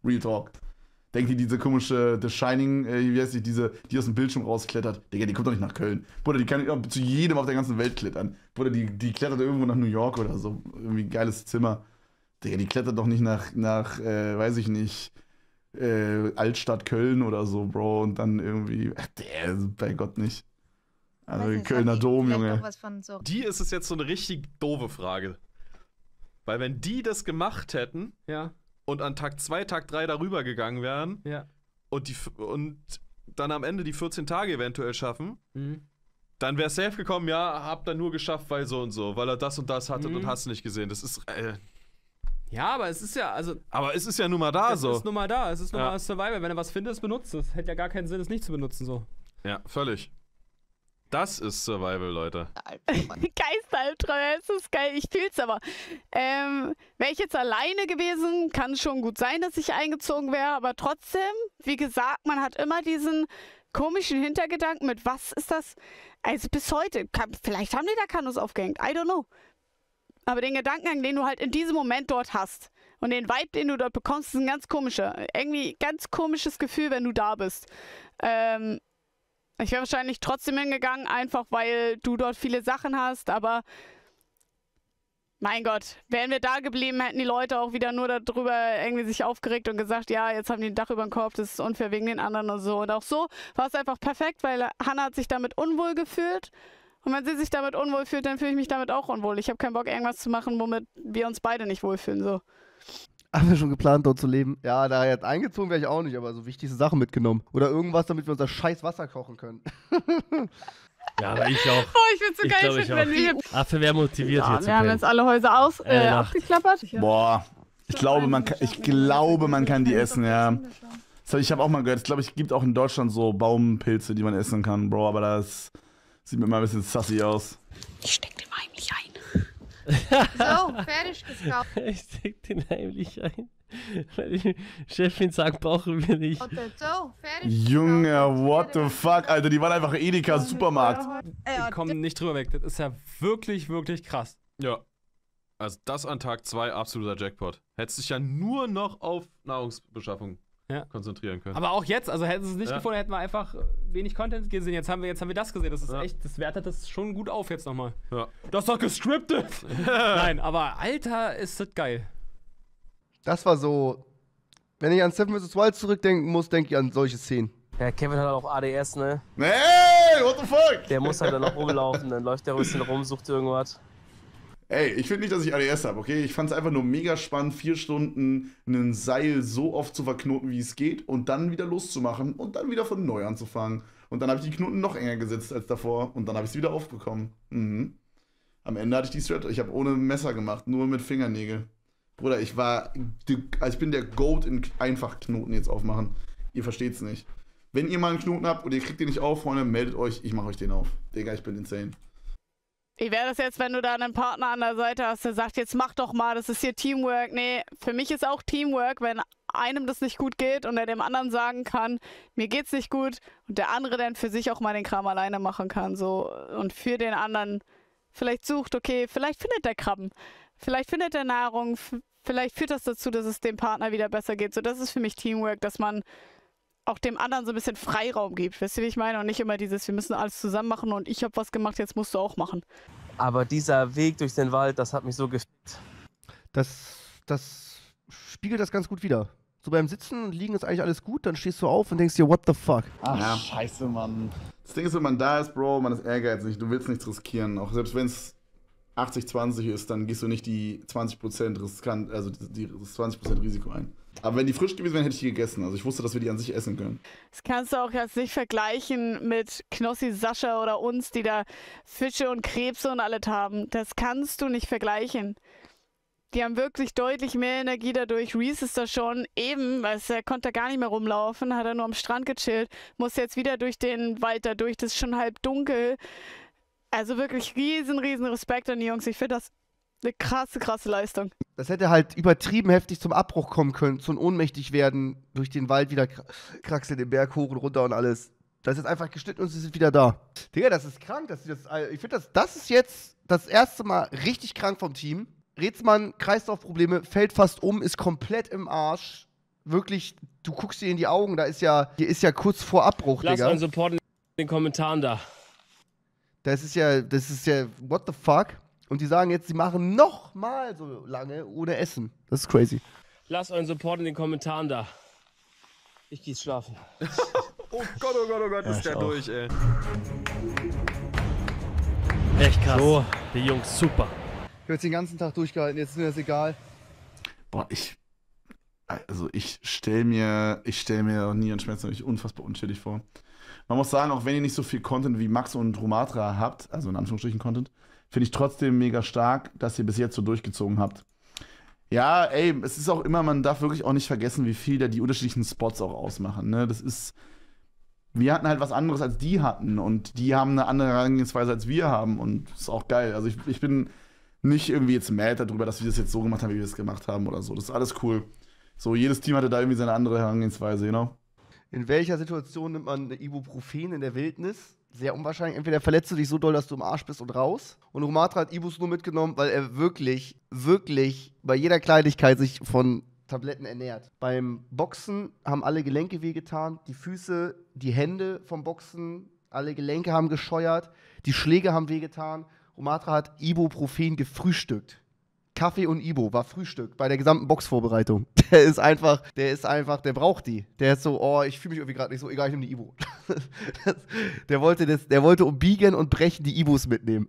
Real Talk. Denkt ihr, diese komische The Shining, äh, wie heißt die, diese, die aus dem Bildschirm rausklettert? Digga, die kommt doch nicht nach Köln. Bruder, die kann zu jedem auf der ganzen Welt klettern. Bruder, die, die klettert irgendwo nach New York oder so. Irgendwie ein geiles Zimmer. Digga, die klettert doch nicht nach, nach äh, weiß ich nicht, äh, Altstadt Köln oder so, Bro. Und dann irgendwie, ach, der, bei Gott nicht. Also Weiß nicht, Kölner hat die Dom, vielleicht Junge. auch was von so- Die ist es jetzt so eine richtig doofe Frage. Weil wenn die das gemacht hätten Ja. und an Tag zwei, Tag drei darüber gegangen wären Ja. und, die, f- und dann am Ende die vierzehn Tage eventuell schaffen, Mhm. dann wäre safe gekommen, ja, habt ihr nur geschafft, weil so und so, weil er das und das hatte Mhm. und hast du nicht gesehen. Das ist, äh, Ja, aber es ist ja, also. aber es ist ja nun mal da es so. ist nun mal da. Es ist nun Ja. mal Survival. Wenn du was findest, benutzt es. Hätte ja gar keinen Sinn, es nicht zu benutzen, so. Ja, völlig. Das ist Survival, Leute. Geisteralbträume, es ist geil, ich fühl's aber. Ähm, wäre ich jetzt alleine gewesen, kann schon gut sein, dass ich eingezogen wäre, aber trotzdem, wie gesagt, man hat immer diesen komischen Hintergedanken mit, was ist das? Also bis heute, kann, vielleicht haben die da Kanus aufgehängt, I don't know. Aber den Gedankengang, den du halt in diesem Moment dort hast und den Vibe, den du dort bekommst, ist ein ganz komischer, irgendwie ganz komisches Gefühl, wenn du da bist. Ähm, Ich wäre wahrscheinlich trotzdem hingegangen, einfach weil du dort viele Sachen hast, aber mein Gott, wären wir da geblieben, hätten die Leute auch wieder nur darüber irgendwie sich aufgeregt und gesagt, ja, jetzt haben die ein Dach über dem Kopf, das ist unfair wegen den anderen und so. Und auch so war es einfach perfekt, weil Hannah hat sich damit unwohl gefühlt. Und wenn sie sich damit unwohl fühlt, dann fühle ich mich damit auch unwohl. Ich habe keinen Bock, irgendwas zu machen, womit wir uns beide nicht wohlfühlen, so. Haben wir schon geplant, dort zu leben? Ja, da jetzt eingezogen wäre ich auch nicht, aber so wichtigste Sachen mitgenommen. Oder irgendwas, damit wir unser scheiß Wasser kochen können. Ja, aber ich auch. Oh, ich find's so Ich geil, glaub, ich ich find, wenn auch. wir hier. Dafür wäre motiviert Ja, hier zu wir haben pennen. jetzt alle Häuser aus, äh, Äh, Nacht. abgeklappert. Boah, ich glaube, man kann, ich glaube, man kann die essen, ja. Das hab ich habe auch mal gehört, ich glaube, es gibt auch in Deutschland so Baumpilze, die man essen kann, Bro, aber das sieht mir mal ein bisschen sassy aus. Ich steck den heimlich ein. So, fertig gekauft. Ich steck den heimlich ein. Weil die Chefin sagt, brauchen wir nicht. So, fertig. Junge, what the fuck, Alter, die waren einfach Edeka Supermarkt. Die kommen nicht drüber weg. Das ist ja wirklich, wirklich krass. Ja. Also das an Tag zwei absoluter Jackpot. Hättest dich ja nur noch auf Nahrungsbeschaffung Ja. konzentrieren können. Aber auch jetzt, also hätten sie es nicht Ja. gefunden, hätten wir einfach wenig Content gesehen. Jetzt haben wir, jetzt haben wir das gesehen. Das ist Ja. echt, das wertet das schon gut auf jetzt nochmal. Ja. Das ist doch gescriptet! Nein, aber Alter, ist das geil. Das war so, wenn ich an Seven versus. Wild zurückdenken muss, denke ich an solche Szenen. Ja, Kevin hat auch A D S, ne? Hey, what the fuck? Der muss halt dann noch rumlaufen, dann läuft der ein bisschen rum, sucht irgendwas. Ey, ich finde nicht, dass ich A D S habe, okay? Ich fand es einfach nur mega spannend, vier Stunden ein Seil so oft zu verknoten, wie es geht und dann wieder loszumachen und dann wieder von neu anzufangen. Und dann habe ich die Knoten noch enger gesetzt als davor und dann habe ich sie wieder aufbekommen. Mhm. Am Ende hatte ich die Strat, ich habe ohne Messer gemacht, nur mit Fingernägel. Bruder, ich war, also ich bin der Goat in einfach Knoten jetzt aufmachen. Ihr versteht's nicht. Wenn ihr mal einen Knoten habt und ihr kriegt den nicht auf, Freunde, meldet euch, ich mache euch den auf. Digga, ich bin insane. Wie wäre das jetzt, wenn du da einen Partner an der Seite hast, der sagt, jetzt mach doch mal, das ist hier Teamwork. Nee, für mich ist auch Teamwork, wenn einem das nicht gut geht und er dem anderen sagen kann, mir geht's nicht gut und der andere dann für sich auch mal den Kram alleine machen kann, so, und für den anderen vielleicht sucht, okay, vielleicht findet der Krabben, vielleicht findet er Nahrung, f- vielleicht führt das dazu, dass es dem Partner wieder besser geht. So, das ist für mich Teamwork, dass man auch dem anderen so ein bisschen Freiraum gibt. Weißt du, wie ich meine? Und nicht immer dieses, wir müssen alles zusammen machen und ich habe was gemacht, jetzt musst du auch machen. Aber dieser Weg durch den Wald, das hat mich so gefickt. Das, das spiegelt das ganz gut wider. So beim Sitzen und Liegen ist eigentlich alles gut, dann stehst du auf und denkst dir, what the fuck? Ach, ja. Scheiße, Mann. Das Ding ist, wenn man da ist, Bro, man ist ehrgeizig, du willst nichts riskieren. Auch selbst wenn es achtzig zwanzig ist, dann gehst du nicht die zwanzig Prozent riskant, also die, das zwanzig Prozent Risiko ein. Aber wenn die frisch gewesen wären, hätte ich die gegessen. Also ich wusste, dass wir die an sich essen können. Das kannst du auch jetzt nicht vergleichen mit Knossi, Sascha oder uns, die da Fische und Krebse und alles haben. Das kannst du nicht vergleichen. Die haben wirklich deutlich mehr Energie dadurch. Reese ist da schon eben, weil er konnte gar nicht mehr rumlaufen, hat er nur am Strand gechillt, muss jetzt wieder durch den Wald da durch, das ist schon halb dunkel. Also wirklich riesen, riesen Respekt an die Jungs. Ich finde das eine krasse, krasse Leistung. Das hätte halt übertrieben heftig zum Abbruch kommen können, zum ohnmächtig werden, durch den Wald wieder kra- kraxeln, den Berg hoch und runter und alles. Das ist einfach geschnitten und sie sind wieder da. Digga, das ist krank. Dass sie das, ich finde, das, das ist jetzt das erste Mal richtig krank vom Team. Rätsmann, Kreislaufprobleme, fällt fast um, ist komplett im Arsch. wirklich, du guckst dir in die Augen, da ist ja, hier ist ja kurz vor Abbruch, Lasst Digga. euren Support in den Kommentaren da. Das ist ja, das ist ja, what the fuck? Und die sagen jetzt, sie machen noch mal so lange ohne Essen. Das ist crazy. Lasst euren Support in den Kommentaren da. Ich geh's schlafen. Oh Gott, oh Gott, oh Gott, Ja, ist der ich auch. durch, ey. Echt krass. So. Die Jungs, super. Ich habe jetzt den ganzen Tag durchgehalten, jetzt ist mir das egal. Boah, ich. Also ich stelle mir, ich stelle mir Nierenschmerzen wirklich unfassbar unchillig vor. Man muss sagen, auch wenn ihr nicht so viel Content wie Max und Romatra habt, also in Anführungsstrichen Content, finde ich trotzdem mega stark, dass ihr bis jetzt so durchgezogen habt. Ja, ey, es ist auch immer, man darf wirklich auch nicht vergessen, wie viel da die unterschiedlichen Spots auch ausmachen, ne? Das ist, wir hatten halt was anderes, als die hatten und die haben eine andere Herangehensweise, als wir haben und das ist auch geil. Also ich, ich bin nicht irgendwie jetzt mad darüber, dass wir das jetzt so gemacht haben, wie wir es gemacht haben oder so. Das ist alles cool. So, jedes Team hatte da irgendwie seine andere Herangehensweise, you know? In welcher Situation nimmt man Ibuprofen in der Wildnis? Sehr unwahrscheinlich. Entweder verletzt du dich so doll, dass du im Arsch bist und raus. Und Romatra hat Ibus nur mitgenommen, weil er wirklich, wirklich bei jeder Kleinigkeit sich von Tabletten ernährt. Beim Boxen haben alle Gelenke wehgetan, die Füße, die Hände vom Boxen, alle Gelenke haben gescheuert, die Schläge haben wehgetan. Romatra hat Ibuprofen gefrühstückt. Kaffee und Ibo war Frühstück bei der gesamten Boxvorbereitung. Der ist einfach, der ist einfach, der braucht die. Der ist so, oh, ich fühle mich irgendwie gerade nicht so, egal, ich nehme die Ibo. Das, der wollte das, der wollte um Biegen und Brechen die Ibos mitnehmen.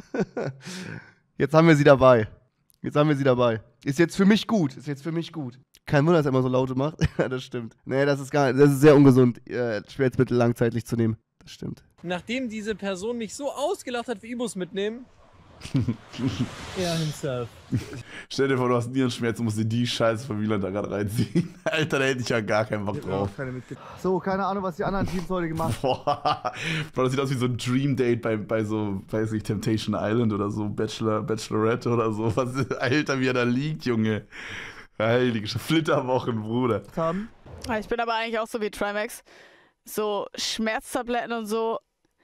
Jetzt haben wir sie dabei. Jetzt haben wir sie dabei. Ist jetzt für mich gut, ist jetzt für mich gut. Kein Wunder, dass er immer so laute macht. Ja, das stimmt. Nee, das ist gar das ist sehr ungesund, äh, Schmerzmittel langzeitlich zu nehmen. Das stimmt. Nachdem diese Person mich so ausgelacht hat, wie Ibus mitnehmen, er himself. Stell dir vor, du hast Nierenschmerzen und musst dir die Scheiße von Wieland da gerade reinziehen. Alter, da hätte ich ja gar keinen Bock drauf. So, keine Ahnung, was die anderen Teams heute gemacht haben. Boah, Bro, das sieht aus wie so ein Dream Date bei, bei so, weiß nicht, Temptation Island oder so, Bachelor, Bachelorette oder so. Was, Alter, wie er da liegt, Junge. Heilige Flitterwochen, Bruder. Ich bin aber eigentlich auch so wie Trimax. So Schmerztabletten und so,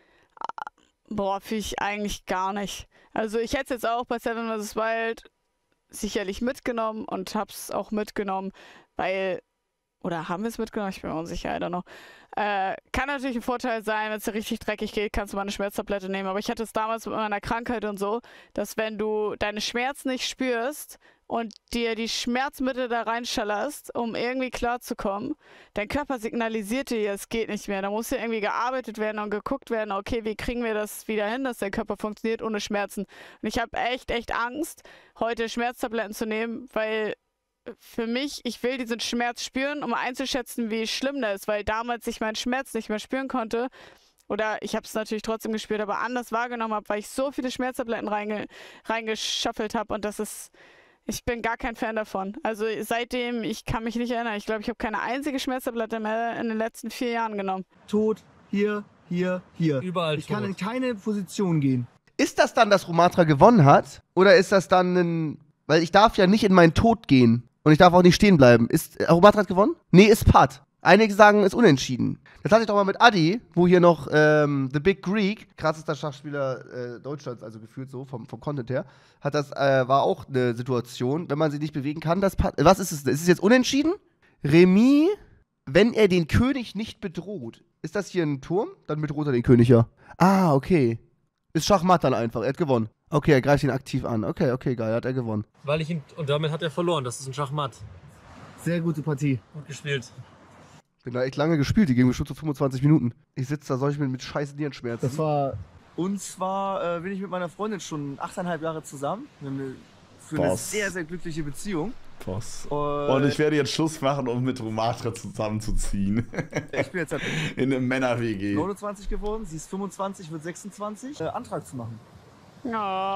boah, fühle ich eigentlich gar nicht. Also ich hätte es jetzt auch bei Seven versus. Wild sicherlich mitgenommen und hab's auch mitgenommen, weil, oder haben wir es mitgenommen? Ich bin mir unsicher, I don't know. Äh, kann natürlich ein Vorteil sein, wenn es dir richtig dreckig geht, kannst du mal eine Schmerztablette nehmen. Aber ich hatte es damals mit meiner Krankheit und so, dass wenn du deine Schmerzen nicht spürst und dir die Schmerzmittel da reinschallerst, um irgendwie klarzukommen, dein Körper signalisiert dir, es geht nicht mehr. Da muss ja irgendwie gearbeitet werden und geguckt werden, okay, wie kriegen wir das wieder hin, dass der Körper funktioniert ohne Schmerzen. Und ich habe echt, echt Angst, heute Schmerztabletten zu nehmen, weil für mich, ich will diesen Schmerz spüren, um einzuschätzen, wie schlimm der ist, weil damals ich meinen Schmerz nicht mehr spüren konnte, oder ich habe es natürlich trotzdem gespürt, aber anders wahrgenommen habe, weil ich so viele Schmerztabletten reinge reingeschaffelt habe und das ist, ich bin gar kein Fan davon. Also seitdem, ich kann mich nicht erinnern, ich glaube, ich habe keine einzige Schmerztablette mehr in den letzten vier Jahren genommen. Tot, hier, hier, hier. Überall Ich kann tot. in keine Position gehen. Ist das dann, dass Romatra gewonnen hat? Oder ist das dann ein. Weil ich darf ja nicht in meinen Tod gehen. Und ich darf auch nicht stehen bleiben. Ist äh, Romatra hat gewonnen? Nee, ist Pat. Einige sagen, ist unentschieden. Das hatte ich doch mal mit Adi, wo hier noch ähm, The Big Greek, krassester Schachspieler äh, Deutschlands, also gefühlt so, vom, vom Content her, hat das, äh, war auch eine Situation, wenn man sich nicht bewegen kann, das Pat. Was ist es? Ist es jetzt unentschieden? Remis, wenn er den König nicht bedroht. Ist das hier ein Turm? Dann bedroht er den König ja. Ah, okay. Ist Schachmatt dann einfach. Er hat gewonnen. Okay, er greift ihn aktiv an. Okay, okay, geil, hat er gewonnen. Weil ich ihn, und damit hat er verloren, das ist ein Schachmatt. Sehr gute Partie. Gut gespielt. Bin da echt lange gespielt, die gingen bestimmt so fünfundzwanzig Minuten. Ich sitze da, soll ich mit, mit scheiß Nierenschmerzen. Das war. Und zwar äh, bin ich mit meiner Freundin schon achteinhalb Jahre zusammen. Wir haben eine, für eine Boss. sehr, sehr glückliche Beziehung. Boss. Und, Und ich werde jetzt Schluss machen, um mit Romatra zusammenzuziehen. Ich bin jetzt halt in einem Männer-W G. neunundzwanzig geworden, sie ist fünfundzwanzig, wird sechsundzwanzig. Äh, Antrag zu machen. Oh.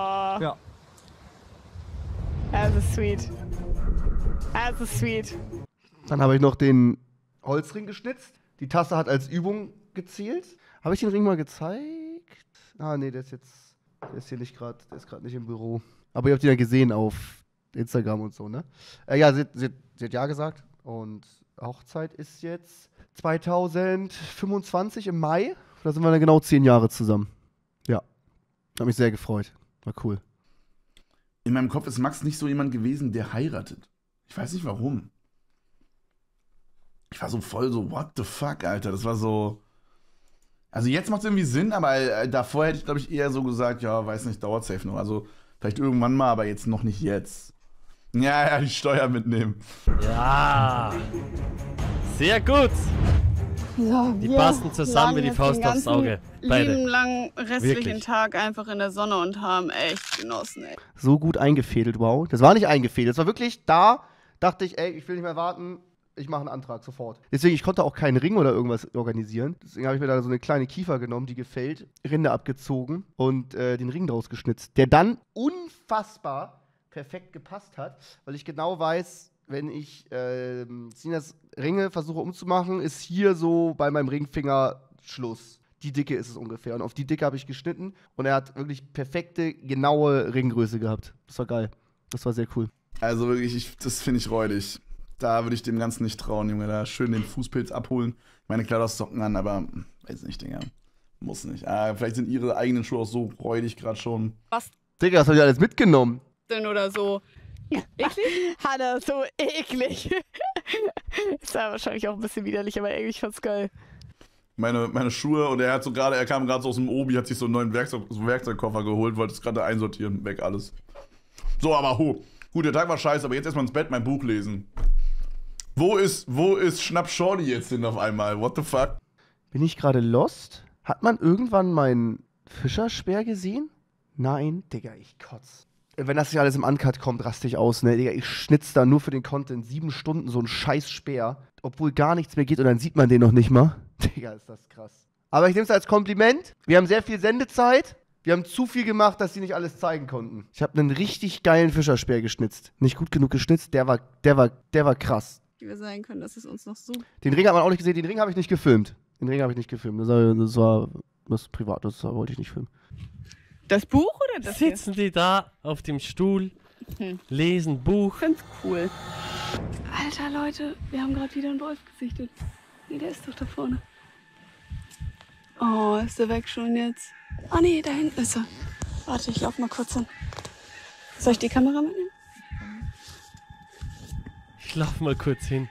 Ja. Das ist sweet. Das ist sweet. Dann habe ich noch den Holzring geschnitzt. Die Tasse hat als Übung gezählt. Habe ich den Ring mal gezeigt? Ah, nee, der ist jetzt, der ist hier nicht gerade, der ist gerade nicht im Büro. Aber ihr habt ihn ja gesehen auf Instagram und so, ne? Äh, ja, sie, sie, sie hat ja gesagt. Und Hochzeit ist jetzt zweitausendfünfundzwanzig im Mai. Da sind wir dann genau zehn Jahre zusammen. Ja. Hat mich sehr gefreut. War cool. In meinem Kopf ist Max nicht so jemand gewesen, der heiratet. Ich weiß nicht warum. Ich war so voll so, what the fuck, Alter. Das war so. Also jetzt macht es irgendwie Sinn, aber äh, davor hätte ich, glaube ich, eher so gesagt, ja, weiß nicht, dauert safe noch. Also vielleicht irgendwann mal, aber jetzt noch nicht jetzt. Ja, ja, die Steuer mitnehmen. Ja. Sehr gut. So, Die wir passen zusammen wie die lagen Faust jetzt den aufs Auge. ganzen Beide. lieben langen restlichen Wirklich. Tag einfach in der Sonne und haben echt genossen, ey. So gut eingefädelt, wow. Das war nicht eingefädelt, das war wirklich da, dachte ich, ey, ich will nicht mehr warten, ich mache einen Antrag sofort. Deswegen, ich konnte auch keinen Ring oder irgendwas organisieren. Deswegen habe ich mir da so eine kleine Kiefer genommen, die gefällt, Rinde abgezogen und äh, den Ring draus geschnitzt, der dann unfassbar perfekt gepasst hat, weil ich genau weiß, wenn ich äh, Sinas Ringe versuche umzumachen, ist hier so bei meinem Ringfinger Schluss. Die Dicke ist es ungefähr. Und auf die Dicke habe ich geschnitten und er hat wirklich perfekte, genaue Ringgröße gehabt. Das war geil. Das war sehr cool. Also wirklich, ich, das finde ich räudig. Da würde ich dem Ganzen nicht trauen, Junge. Da schön den Fußpilz abholen. Ich meine, klar, das Socken an, aber weiß nicht, Digga. Muss nicht. Ah, vielleicht sind ihre eigenen Schuhe auch so räudig gerade schon. Was Digga, das habe ich alles mitgenommen. denn oder so? Eklig? Hanna, so eklig. Ist ja wahrscheinlich auch ein bisschen widerlich, aber irgendwie fand's geil. Meine, meine Schuhe und er hat so gerade, er kam gerade so aus dem Obi, hat sich so einen neuen Werkzeug, so einen Werkzeugkoffer geholt, wollte es gerade einsortieren, weg alles. So, aber ho. Gut, der Tag war scheiße, aber jetzt erstmal ins Bett mein Buch lesen. Wo ist, wo ist Schnapp Shorty jetzt hin auf einmal? What the fuck? Bin ich gerade lost? Hat man irgendwann meinen Fischerspeer gesehen? Nein, Digga, ich kotz. Wenn das nicht alles im Uncut kommt, raste ich aus, ne? Digga, ich schnitz da nur für den Content sieben Stunden so einen scheiß Speer, obwohl gar nichts mehr geht und dann sieht man den noch nicht mal. Digga, ist das krass. Aber ich nehme es als Kompliment. Wir haben sehr viel Sendezeit. Wir haben zu viel gemacht, dass sie nicht alles zeigen konnten. Ich habe einen richtig geilen Fischerspeer geschnitzt. Nicht gut genug geschnitzt, der war, der war, der war krass. Die wir sein können, dass es uns noch so. Den Ring hat man auch nicht gesehen, den Ring habe ich nicht gefilmt. Den Ring habe ich nicht gefilmt. Das war, das war was Privates, das wollte ich nicht filmen. Das Buch oder das hier? Sitzen die da auf dem Stuhl, Hm. lesen Buch. Find's cool. Alter, Leute, wir haben gerade wieder einen Wolf gesichtet. Nee, der ist doch da vorne. Oh, ist der weg schon jetzt? Ah, nee, da hinten ist er. Warte, ich lauf mal kurz hin. Soll ich die Kamera mitnehmen? Ich lauf mal kurz hin.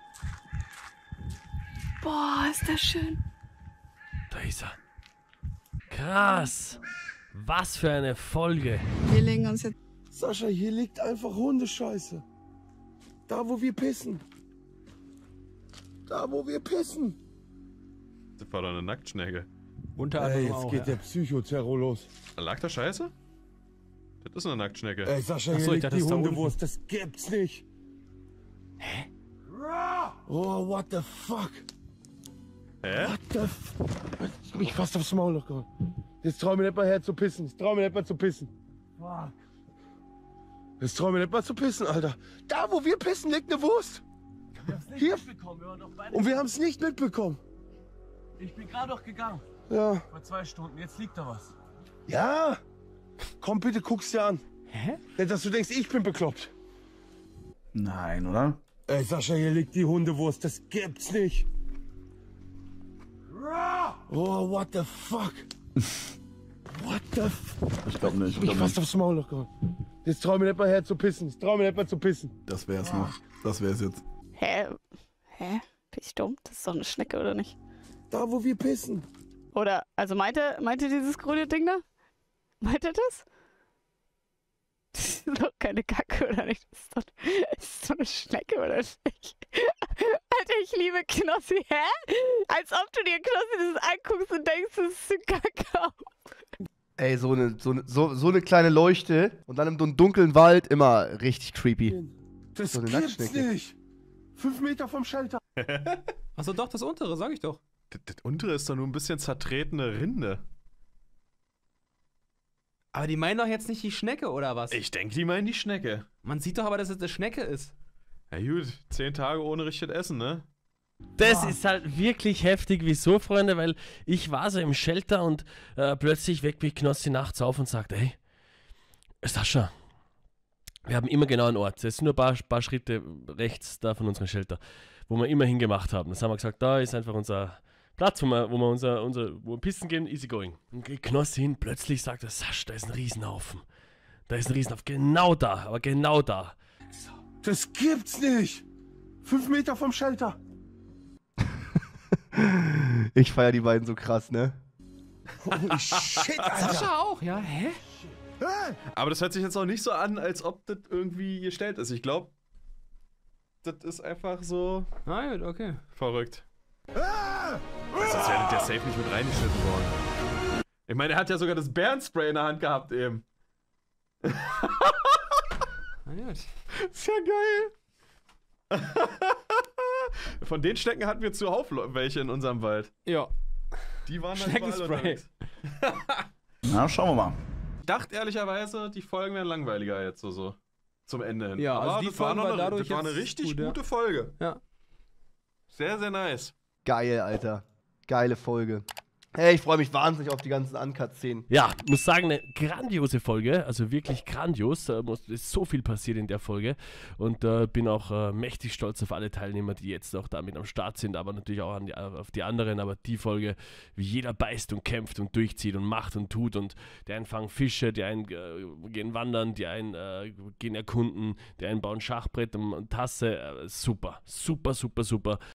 Boah, ist das schön. Da ist er. Krass. Was für eine Folge. Wir legen uns jetzt. Sascha, hier liegt einfach Hundescheiße. Da, wo wir pissen. Da, wo wir pissen. Das war doch eine Nacktschnecke. Unter Ey, anderem jetzt auch, geht ja. der Psychoterror los. Lag da Scheiße? Das ist eine Nacktschnecke. Ey, Sascha, hier Achso, ich liegt dachte, die das ist da Hundewurst. Das gibt's nicht. Hä? Oh, what the fuck? Hä? What the f... Ich hab mich fast aufs Maul noch gehauen. Jetzt trau mir nicht mal her zu pissen. Jetzt trau mir nicht mal zu pissen. Fuck. Jetzt trau mir nicht mal zu pissen, Alter. Da, wo wir pissen, liegt eine Wurst. Wir haben's nicht Hier. mitbekommen. Wir waren noch beide. Und wir haben es nicht mitbekommen. Ich bin gerade noch gegangen. Ja. Vor zwei Stunden. Jetzt liegt da was. Ja. Komm, bitte, guck's dir an. Hä? Nicht, dass du denkst, ich bin bekloppt. Nein, oder? Ey, Sascha, hier liegt die Hundewurst. Das gibt's nicht. Oh, what the fuck? What the f... Ich glaube nicht. Ich hab mich fast aufs Maul noch gehauen. Jetzt trau mir nicht mal her zu pissen. Jetzt trau mir nicht mal zu pissen. Das wär's noch. Das wär's jetzt. Hä? Hä? Bin ich dumm? Das ist doch eine Schnecke, oder nicht? Da, wo wir pissen. Oder, also meinte, meinte dieses grüne Ding da? Meint er das? Das ist doch keine Kacke, oder nicht? Das ist doch, das ist doch eine Schnecke, oder nicht? Alter, ich liebe Knossi, hä? Als ob du dir Knossi das anguckst und denkst, das ist eine Kacke. Ey, so eine, so, eine, so, so eine kleine Leuchte und dann in so einem dunklen Wald immer richtig creepy. Das So eine gibt's Nacktschnecke. nicht. Fünf Meter vom Shelter. Achso, doch, das untere, sag ich doch. Das, das untere ist doch nur ein bisschen zertretene Rinde. Aber die meinen doch jetzt nicht die Schnecke, oder was? Ich denke, die meinen die Schnecke. Man sieht doch aber, dass es eine Schnecke ist. Ja gut, zehn Tage ohne richtiges Essen, ne? Das ist halt wirklich heftig. Wieso, Freunde? Weil ich war so im Shelter und äh, plötzlich weckt mich Knossi nachts auf und sagt, ey, Sascha, wir haben immer genau einen Ort. Das ist nur ein paar, paar Schritte rechts da von unserem Shelter, wo wir immer hingemacht haben. Das haben wir gesagt, da ist einfach unser Platz, wo wir, wo wir unser, unser, wo wir pissen gehen, easy going. Und geht Knossi hin, plötzlich sagt er, Sascha, da ist ein Riesenhaufen. Da ist ein Riesenhaufen, genau da, aber genau da. Das gibt's nicht. Fünf Meter vom Shelter. Ich feier die beiden so krass, ne? Holy shit, Alter. Sascha auch, ja? Hä? Aber das hört sich jetzt auch nicht so an, als ob das irgendwie gestellt ist. Ich glaube, das ist einfach so Na gut, okay. verrückt. Sonst wäre der safe nicht mit reingeschnitten worden. Ich meine, er hat ja sogar das Bärenspray in der Hand gehabt eben. Na gut. Ist ja geil. Von den Schnecken hatten wir zuhauf welche in unserem Wald. Ja. Die waren halt Schneckenspray. überall unterwegs. Na, schauen wir mal. Ich dachte ehrlicherweise, die Folgen wären langweiliger jetzt so, so zum Ende hin. Ja, Aber also die das war, Folgen noch war eine, dadurch das war eine jetzt richtig gut, ja. gute Folge. Ja. Sehr, sehr nice. Geil, Alter. Geile Folge. Hey, ich freue mich wahnsinnig auf die ganzen Uncut-Szenen. Ja, muss sagen, eine grandiose Folge, also wirklich grandios. Da muss, ist so viel passiert in der Folge und äh, bin auch äh, mächtig stolz auf alle Teilnehmer, die jetzt noch damit am Start sind, aber natürlich auch an die, auf die anderen. Aber die Folge, wie jeder beißt und kämpft und durchzieht und macht und tut und die einen fangen Fische, die einen äh, gehen wandern, die einen äh, gehen erkunden, die einen bauen Schachbrett und, und Tasse. Äh, super, super, super, super.